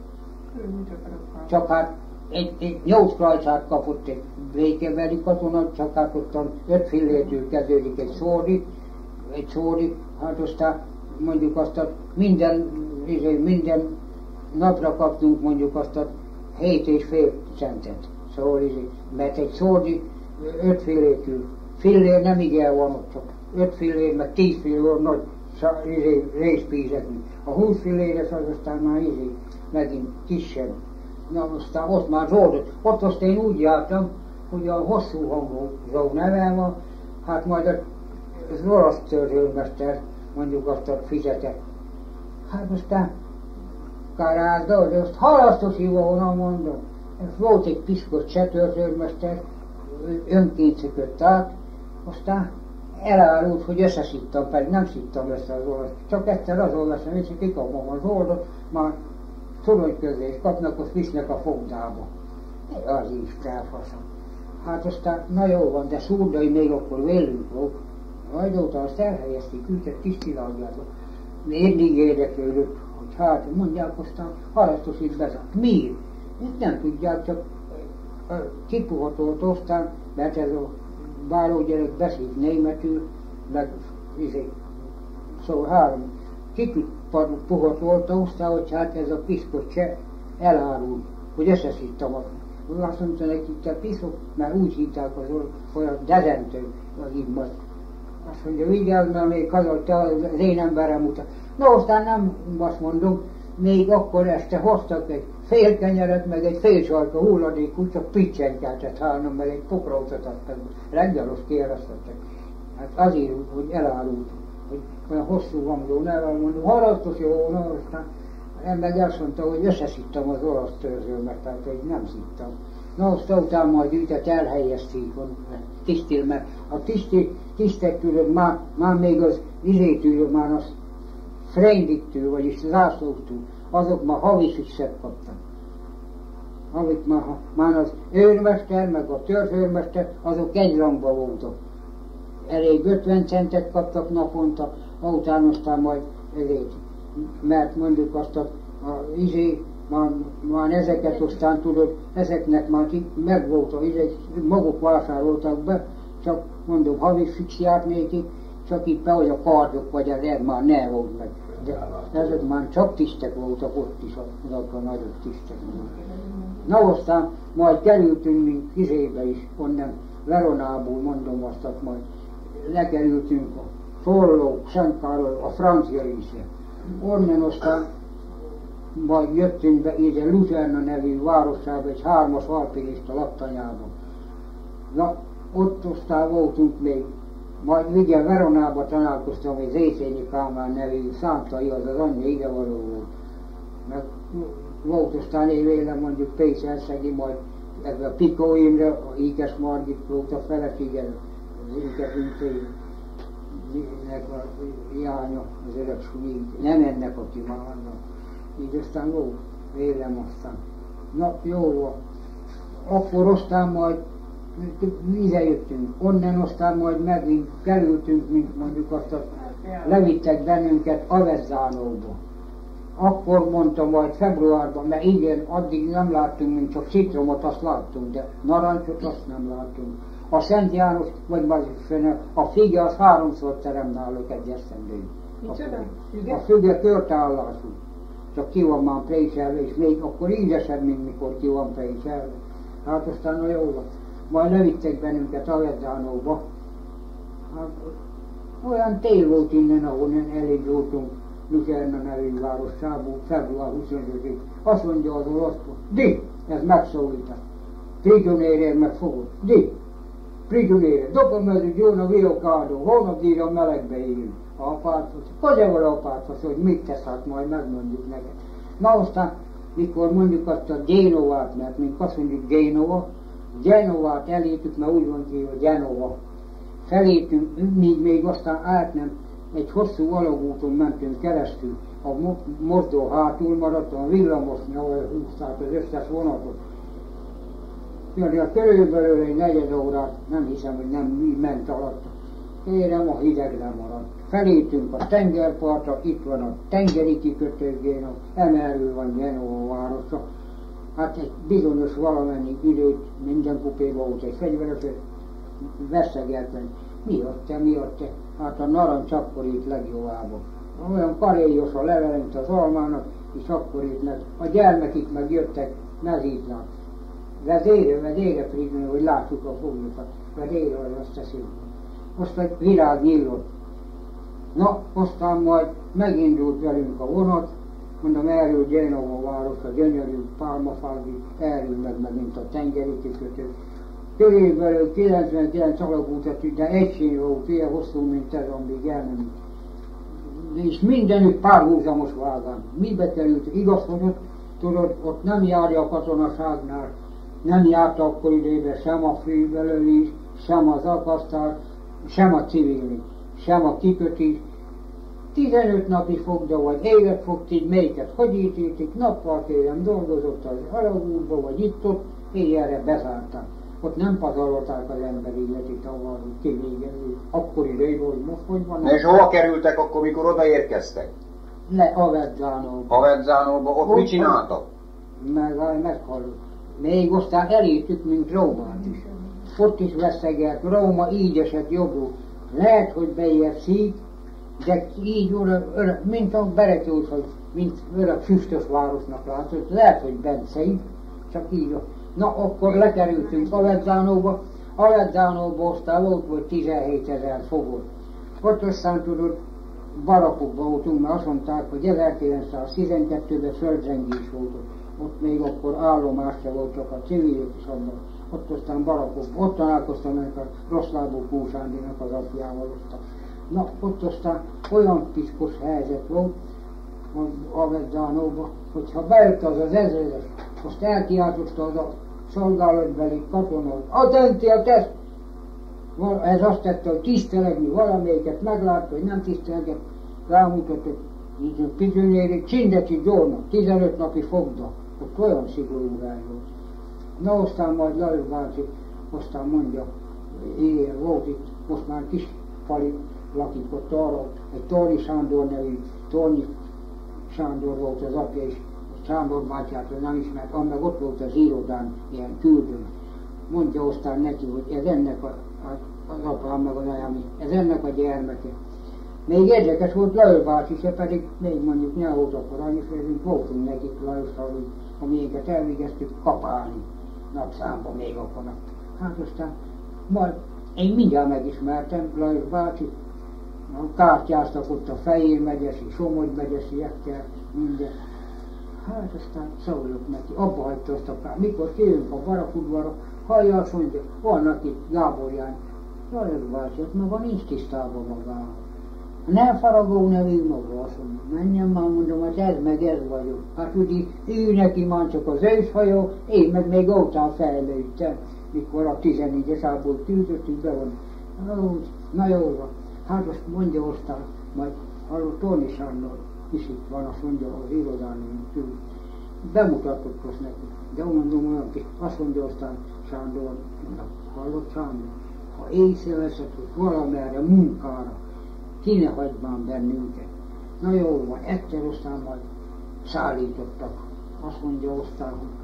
Speaker 1: Csak hát egy, egy nyolc krajcát kapott egy békebeli katona, csak hát ottan öt fillértől kezdődik egy szóri, egy szóri, hát aztán mondjuk azt a minden, minden napra kaptunk mondjuk azt a hét és fél centet. Szóval, mert egy szóri öt fillértől, fillér nem igen van ott, csak öt fillér, meg tíz fillér nagy részpízeknek. A húsz filléres az aztán már izé, megint kisebb. Na aztán ott már zsoldott. Ott azt én úgy jártam, hogy a hosszú hangú zsó nevem van, hát majd az olasz törzsőrmester mondjuk azt a fizetett. Hát aztán karázda, de azt halasztosi volna mondom. Volt egy piszkos cseh törzsőrmester, önként szökött át, aztán elárult, hogy összeszittam, pedig nem szittam össze az olasz. Csak egyszer azon leszem, és kikapom az oldot, már torony közé, és kapnak, azt visznek a fogdába. Az is felfaszom. Hát aztán, na jó van, de Szurdai még akkor vélünk volt. Hajdóta azt elhelyezték, őket kis csilagjába. Mindig érdeklődött, hogy hát mondják, aztán halasztosít bezárt. Miért? Itt nem tudják, csak kipuhatolt aztán, mert ez a báló gyerek beszélt németül, meg izé, szóval három kipuhatolta aztán, hogy hát ez a piszkos cseh elárul, hogy összeszittam a azt mondta neki, te piszok, mert úgy hívták az olyan dezentő az immat. Azt mondja, vigyázz, mert még az, te az én emberem utal. No, aztán nem azt mondom, még akkor este hoztak egy fél kenyeret, meg egy fél sarka hulladékút, csak picsenkeltet hálnom, meg egy pokrócot adtak. Reggel azt kérdeztettek. Hát azért, hogy elárult, hogy olyan hosszú hangzó nevel mondom, harasztos jó, no, aztán meg azt mondta, hogy összeszittam az olasz törzsőmet, tehát hogy nem szittam. Na, aztán utána majd őket elhelyezték, tisztél, mert a tiszti, tisztek tőled már, már még az izétől, már az frendiktől, vagyis zászlóktól, azok már havi fixet kaptak. Avik már, már az őrmester, meg a törzsőrmester, azok egy rangba voltak. Elég ötven centet kaptak naponta, után aztán majd ezért, mert mondjuk azt a, a izé, már, már ezeket aztán tudod, ezeknek már megvolt a izé, maguk vásároltak be, csak mondjuk havi fix járt néki, csak itt hogy a kardok vagy az er már ne volt meg. De ezek már csak tisztek voltak ott is, azok a nagyobb tisztek. Na aztán majd kerültünk mi izébe is, onnan Veronából mondom azt, hogy majd lekerültünk a Forló, Szent Károly, a francia részre. Onnan aztán majd jöttünk be így a Luzerna nevű városába, egy hármas alpinista laktanyába. Na, ott aztán voltunk még, majd ugye Veronába találkoztam egy Zészényi Kálmán nevű Szántai, az az anyja idevaló volt. Meg volt aztán egy vélem mondjuk Pécselszegi, majd ebben a Pikó Imre, a Ékes Margit volt a felesége, az Ékes Imrének a jánya, az öreg súlyig, nem ennek, aki már annak. Így aztán volt, vélem aztán. Na, jó volt. Akkor aztán majd ide jöttünk, onnan aztán majd megint kerültünk, mint mondjuk azt, hogy levittek bennünket Avezzánóba. Akkor mondtam majd februárban, mert igen, addig nem láttunk, mint csak citromot, azt láttunk, de narancsot azt nem láttunk. A Szent János, vagy majd a füge, az háromszor terem náluk egy eszendőn. A füge körtállású, csak ki van már préselve, és még akkor ízesebb, mint mikor ki van préselve. Hát aztán a jó volt. Majd levittek bennünket Avezzánóba. Hát, olyan tél volt innen, ahonnan elindultunk Luzerna nevű városából, február huszonötödikén. Azt mondja az orosz, di, ez megszólított. Prigioniere megfogott, di, prigioniere, dopo mezzogiorno via caldo, holnap díjra melegbe élünk. A apáthoz, hogy a apáthoz, hogy mit tesz, hát majd megmondjuk neked. Na aztán, mikor mondjuk azt a Génovát, mert mint azt mondjuk Génova, Genovát elértük, mert úgy van ki, hogy Genova. Felértünk, míg még aztán át nem, egy hosszú alagúton mentünk keresztül, a mozdó hátul maradt, a villamosnyi, ahol húzták az összes vonatot. Jönni körülbelül egy negyed órát, nem hiszem, hogy nem mi ment alatt. Kérem, a hideg nem maradt. Felértünk a tengerpartra, itt van a tengeri kikötő Génova, emelő van Genova városa. Hát egy bizonyos valamennyi időt minden kupéban volt egy fegyveres, veszegetlen. Mi ott te, mi ott te? Hát a narancs akkor itt legjobbába. Olyan karélyos a levele, mint az almának, és akkor itt meg. A gyermekik meg jöttek mezítlen. Vedére, vedére prigni, hogy látjuk a foglyokat. Vedére, hogy azt teszik. Most egy virág nyílott. Na, aztán majd megindult velünk a vonat, mondom, erről Genova város, a gyönyörű pálmafági, erről meg megint a tengeri kikötő. Körülbelül kilencvenkilenc alagútat, de egység volt, ilyen hosszú, mint ez, amíg el nem. És mindenütt párhuzamos vágán. Mibe került? Igaz, hogy ott, tudod, ott nem járja a katonaságnál, nem járta akkor időben sem a főbelőlés, sem az akasztás, sem a civilis, sem a kikötés. tizenöt napi fogda, vagy évet fogt így, melyiket hogy ítélték, nappal kérem dolgozott az alagútba, vagy itt-ott, éjjelre bezárták. Ott nem pazarolták az ember életét, ahol kivégezni. Akkor idejében, hogy most hogy van.
Speaker 2: És hova kerültek akkor, mikor odaérkeztek?
Speaker 1: Le Avezzánóba.
Speaker 2: Avezzánóba, ott, ott mit csináltak?
Speaker 1: Meg, meghallott. Még aztán elértük, mint Rómát is. Ott is veszegelt, Róma így esett jobbról. Lehet, hogy bejebb szík, de így örök, örök, mint a Beretős, mint örök füstös városnak látszott, lehet, hogy Bencei, csak így. Na, akkor lekerültünk Avezzánóba, Avezzánóba aztán volt, hogy tizenhétezer fogott. Ott aztán tudod, barakokban voltunk, mert azt mondták, hogy ezerkilencszáztizenkettőben földrengés volt. Ott még akkor állomásra voltak a civilek is annak. Ott aztán barakokban, ott találkoztam ennek a Rosszlábó Kósándinak az apjával aztán. Na, ott aztán olyan piszkos helyzet volt Avezzánóba, hogyha bejött az az ezredes, azt elkiáltotta az a szolgálatbeli katona, attentia tesz! Ez azt tette, hogy tisztelegni valamelyiket, meglátta, hogy nem tiszteleget, rámutatott, így a Pizsonyéri Csindeci Gyónak, tizenöt napi fogda, ott olyan szigorú hely volt. Na aztán majd Lajos bácsi, aztán mondja, ilyen volt itt, most már kis fali lakik ott arra, egy Tornyi Sándor nevű, Tornyi Sándor volt az apja, és Sándor bátyától nem ismert, ammeg ott volt az irodán, ilyen küldön. Mondja aztán neki, hogy ez ennek a, a, az apám meg az anyám, ez ennek a gyermeke. Még érdekes volt Lajos bácsi se, pedig még mondjuk nem volt akkor annyi félünk, voltunk nekik Lajossal, hogy amilyenket elvégeztük kapálni napszámba még akkor. Hát aztán majd én mindjárt megismertem Lajos bácsi, kártyáztak ott a Fejér megyesi, Somogy megyesiekkel, minden. Hát aztán szólok neki, abba hagyta azt a kár. Mikor kijönk a barakudvarra, hallja azt mondja, vannak itt Gáborján. Lajos bácsi, ott maga nincs tisztában magával. Nem Faragó nevű maga, azt mondja, menjen már, mondom, hogy ez meg ez vagyok. Hát ugye ő neki már csak az őshajó, én meg még ótán fejlődtem, mikor a tizennégyes ából tűzöttük be van. Na jó van, hát azt mondja aztán, majd arról Tornyi Sándor is itt van, azt mondja az irodán tűz. Bemutatott azt neki, de mondom olyan kis, azt mondja aztán Sándor, hallott Sándor, ha észreveszed, hogy valamerre munkára, ki ne hagyd már bennünket. Na jó van, egyszer aztán majd szállítottak. Azt mondja aztán, hogy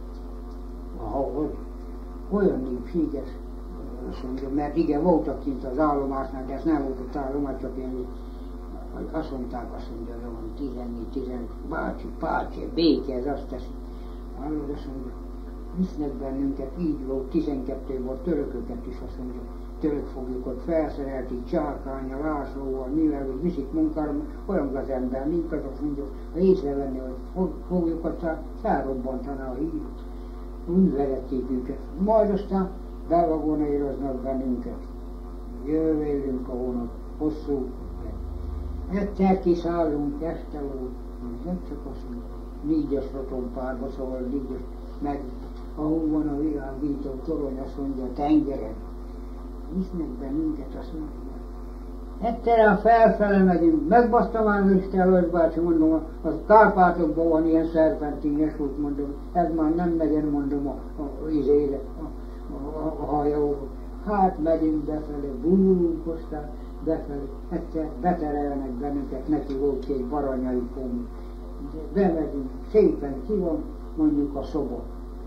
Speaker 1: ahogy olyan népséges, azt mondja, mert igen, voltak kint az állomásnál, de ez nem volt ott állomás, csak ilyen, azt mondták, azt mondja, hogy van tizennégy, tizenöt, bácsi, pácsi, béke, ez azt teszi. Hallod, azt mondja, visznek bennünket, így volt, tizenkettő volt, törököket is, azt mondja, török foglyokat felszerelték, Csárkánya, Lászlóval, mivel hogy viszik munkára, olyan az ember, minket azt mondja, ha észrevenni, hogy foglyokat felrobbantaná a hírt. Úgy vezették őket. Majd aztán bevagonéroznak bennünket. Jövélünk a vonat, hosszú. Egyszer kiszállunk, este volt, nem csak azt mondja, négyes rotompárba, szóval négyes, meg ahol van a világító torony, azt mondja, a tengeren. Visznek bennünket, azt mondja. Egyszerűen felfele megyünk, megbasztam már Isten, Lajos bácsi, mondom, a Kárpátokban van ilyen szerpentines út, mondom, ez már nem megyen, mondom, a, a, izére, a, a, a, a hajó. Hát megyünk befele, búrunk aztán befele, egyszer beterelnek bennünket, neki volt két baranyai kombi. Bemegyünk, szépen ki van, mondjuk a szoba.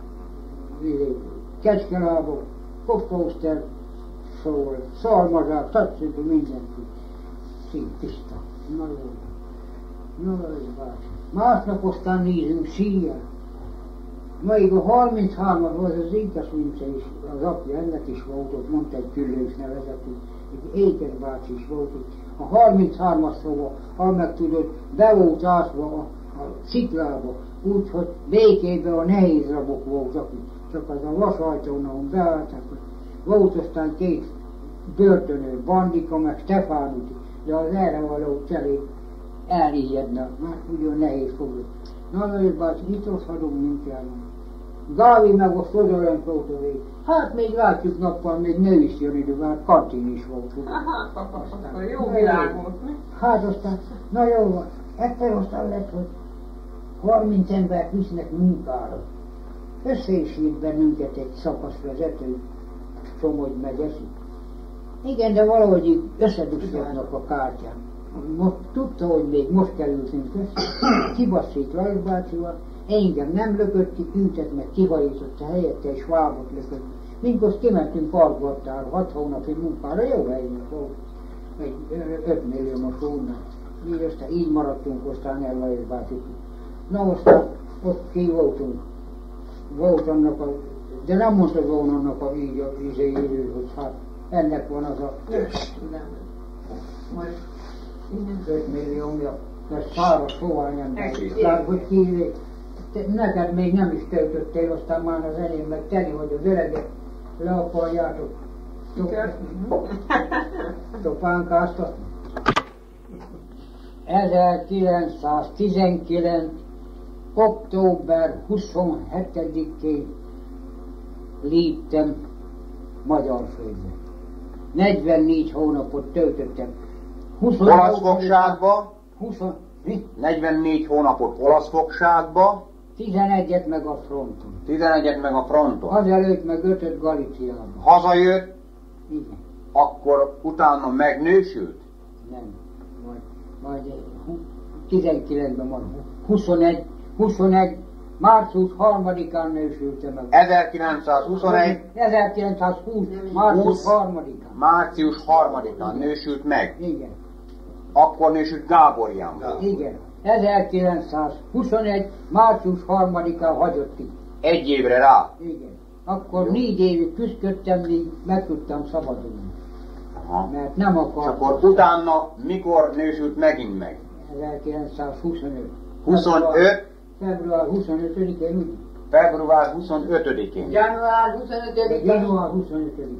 Speaker 1: Kecskelábok, koptószter, szól, szalmazák, tatszintű mindenki. Szín, tiszta. Na jó. Na jó, bácsi. Másnap aztán nézünk síjjel. Még a harminchárom volt az Ékes Vince is, az apja ennek is volt, ott mondta egy Küllős nevezetű, egy Ékes bácsi is volt itt. A harminchármas szóval, ha meg tudod, be volt ásva a, a sziklába, úgyhogy békében a nehéz rabok voltak itt. Csak az a vasajtón, ahol beálltak, volt aztán két börtönő, Bandika meg Stefánuti, de az erre való cserék elrijednek, mert ugyan nehéz fogjuk. Na, Lajos bácsi, itt oszthatunk minket. Gávi meg a Szodorön Kótové. Hát még látjuk nappal, még nő is jön idő, mert kantin is volt.
Speaker 4: Aha, akkor jó világ volt, mi?
Speaker 1: Hát aztán, na jó van, egyszer aztán lett, hogy harminc embert visznek munkára. Összeisít bennünket egy szakaszvezető, Somogy megyesi. Igen, de valahogy így összeduszolnak a kártyán. Most tudta, hogy még most kerültünk össze, kibasszít Lajos bácsival, engem nem lökött ki, ültet meg kihajított a helyette, és svábot lökött. Minkkor kimentünk Alkvartára, hat hónapi munkára, jó helynek volt, egy öt milliómos hónap. Így aztán így maradtunk, aztán el Lajos bácsit. Na aztán ott ki voltunk. Volt annak a, de nem mondta volna annak a így a izéjéről, hogy hát ennek van az a öt milliómja, de száraz sovány ember. Tehát, hogy kívül, neked még nem is töltöttél, aztán már az enyém meg teli, hogy az öreget le akarjátok topánkáztatni. ezerkilencszáztizenkilenc. október huszonhetedikén léptem magyar földre. negyvennégy hónapot töltöttem.
Speaker 2: Olasz fogságba,
Speaker 1: húsz, mi?
Speaker 2: negyvennégy hónapot olasz fogságba,
Speaker 1: tizenegyet meg a fronton.
Speaker 2: tizenegyet meg a fronton.
Speaker 1: Azelőtt meg ötöt Galíciában.
Speaker 2: Hazajött,
Speaker 1: Igen.
Speaker 2: akkor utána megnősült.
Speaker 1: Nem. Majd, majd hu- tizenkilencben van. huszonegy, huszonegy, március harmadikán nősültem meg.
Speaker 2: ezerkilencszázhuszonegy.
Speaker 1: ezerkilencszázhúsz. március
Speaker 2: húsz.
Speaker 1: harmadikán.
Speaker 2: március harmadikán nősült meg.
Speaker 1: Igen.
Speaker 2: Akkor nősült Gábor János.
Speaker 1: Igen. ezerkilencszázhuszonegy. március harmadikán hagyott itt.
Speaker 2: Egy évre rá.
Speaker 1: Igen. Akkor négy évig küzdöttem, míg meg tudtam szabadulni.
Speaker 2: Aha.
Speaker 1: Mert nem
Speaker 2: És
Speaker 1: akartam.
Speaker 2: akkor utána mikor nősült megint meg?
Speaker 1: ezerkilencszázhuszonöt.
Speaker 2: huszonöt.
Speaker 1: Február huszonötödikén, úgy?
Speaker 2: február huszonötödikén.
Speaker 4: Január huszonötödikén.
Speaker 1: Január huszonötödikén.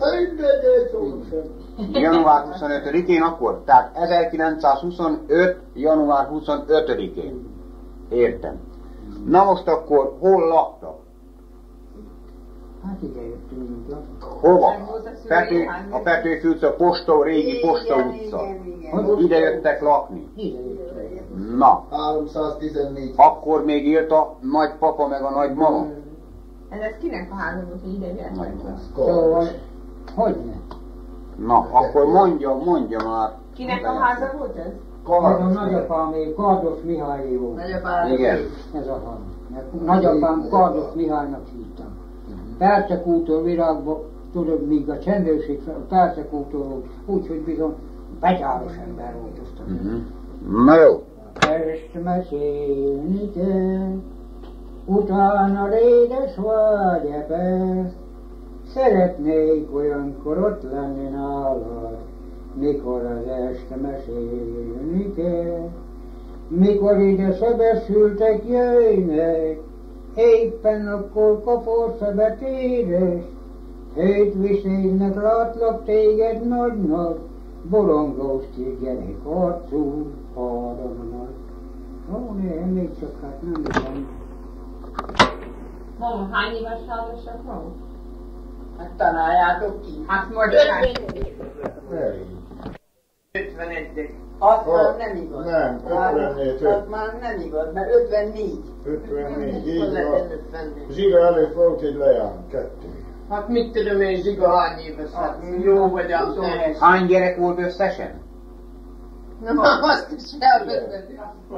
Speaker 2: január huszonötödikén akkor? Tehát ezerkilencszázhuszonöt. január huszonötödikén. Értem. Na most akkor hol laktak?
Speaker 1: Hát ide jöttünk, mint lakni.
Speaker 2: Hova? Pető, a Petőfi utca, Posta, régi Posta utca. Ide jöttek lakni.
Speaker 1: Ide jöttünk.
Speaker 2: Na,
Speaker 5: háromszáztizennégy.
Speaker 2: akkor még élt a nagypapa meg a nagymama?
Speaker 4: Ez ez kinek a háza volt, hogy ide jöttek?
Speaker 2: Nagymama.
Speaker 1: Szóval, hogyne?
Speaker 2: Na, akkor mondja, mondja már.
Speaker 4: Kinek a háza volt ez?
Speaker 1: Ez a nagyapámé, Kardos Mihályé volt.
Speaker 4: Nagyapám.
Speaker 2: Igen.
Speaker 1: Ez a hang. Mert nagyapám Kardos Mihálynak hívtam. Percek útól virágba, tudod, míg a csendőrség fel, Percek útól volt, úgyhogy bizony betyáros ember volt azt a
Speaker 2: Uh-huh. Na jó.
Speaker 1: Ezt mesélni kell, utána édes vagy ebben. Szeretnék olyankor ott lenni nálad, mikor az este mesélni kell. Mikor ide szebesültek jöjjnek, éppen akkor kapott szebet édes. Hétviségnek látlak téged nagynak, borongós gyerek arcú haramnak. Ó, ne, még csak hát nem tudom.
Speaker 4: Mama, hány éves házasak van?
Speaker 6: Hát találjátok ki.
Speaker 4: Hát most
Speaker 6: ötvenegy. Az már nem igaz.
Speaker 5: Nem, ötvennégy.
Speaker 6: Az már nem igaz, mert ötvennégy.
Speaker 5: ötvennégy, így
Speaker 6: Hol
Speaker 5: van.
Speaker 6: legyen ötvennégy?
Speaker 5: Zsiga előtt volt egy leány, kettő.
Speaker 6: Hát mit tudom én, Zsiga hány éves? Hát jó vagy az ehhez.
Speaker 2: Hány gyerek volt összesen?
Speaker 6: Na, azt is elveszett.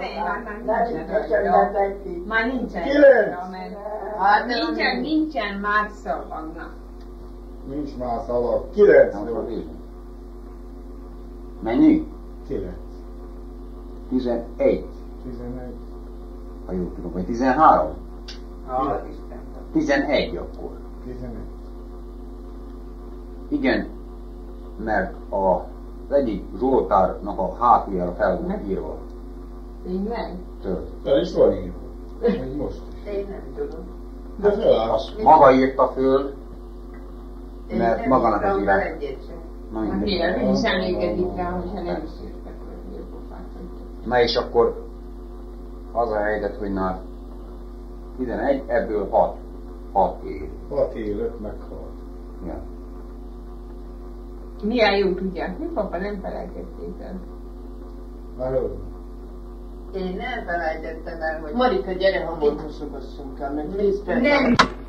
Speaker 4: már nincsen.
Speaker 5: Kilenc.
Speaker 6: Hát
Speaker 4: Nincsen, nincsen már szavagnak.
Speaker 5: Nincs már szalag. Kilenc
Speaker 2: Nem
Speaker 5: volt.
Speaker 2: tudom. Mennyi?
Speaker 5: Kilenc.
Speaker 2: tizenegy.
Speaker 5: Tizenegy.
Speaker 2: Ha jól tudom, vagy tizenhárom?
Speaker 6: Ah, Isten.
Speaker 2: tizenegy akkor.
Speaker 5: Tizenegy.
Speaker 2: Igen, mert a az egyik Zsoltárnak a hátuljára fel volt írva.
Speaker 4: Tényleg?
Speaker 2: Tőle.
Speaker 5: El is van írva. Még most is.
Speaker 6: Én nem tudom.
Speaker 5: De feláll.
Speaker 2: Azt maga írta föl,
Speaker 6: Én
Speaker 2: mert
Speaker 6: nem
Speaker 2: magának
Speaker 6: írtam
Speaker 2: az
Speaker 6: fel
Speaker 2: írás.
Speaker 6: egyet sem.
Speaker 2: Na,
Speaker 4: Hát
Speaker 2: mindegy.
Speaker 4: miért? Mi is elégedik rá, hogyha nem is írtak, hogy gyilkofát vagy.
Speaker 2: Na és akkor az a helyzet, hogy már tizenegy, ebből hat. hat év.
Speaker 5: Hat év, öt meghalt.
Speaker 2: Ja.
Speaker 4: Milyen jó tudják, mi papa nem felejtették el.
Speaker 5: Már jó.
Speaker 6: Én nem felejtettem el, hogy...
Speaker 4: Marika, gyere,
Speaker 6: Hamar húszogasszunk el, mert
Speaker 4: Nem.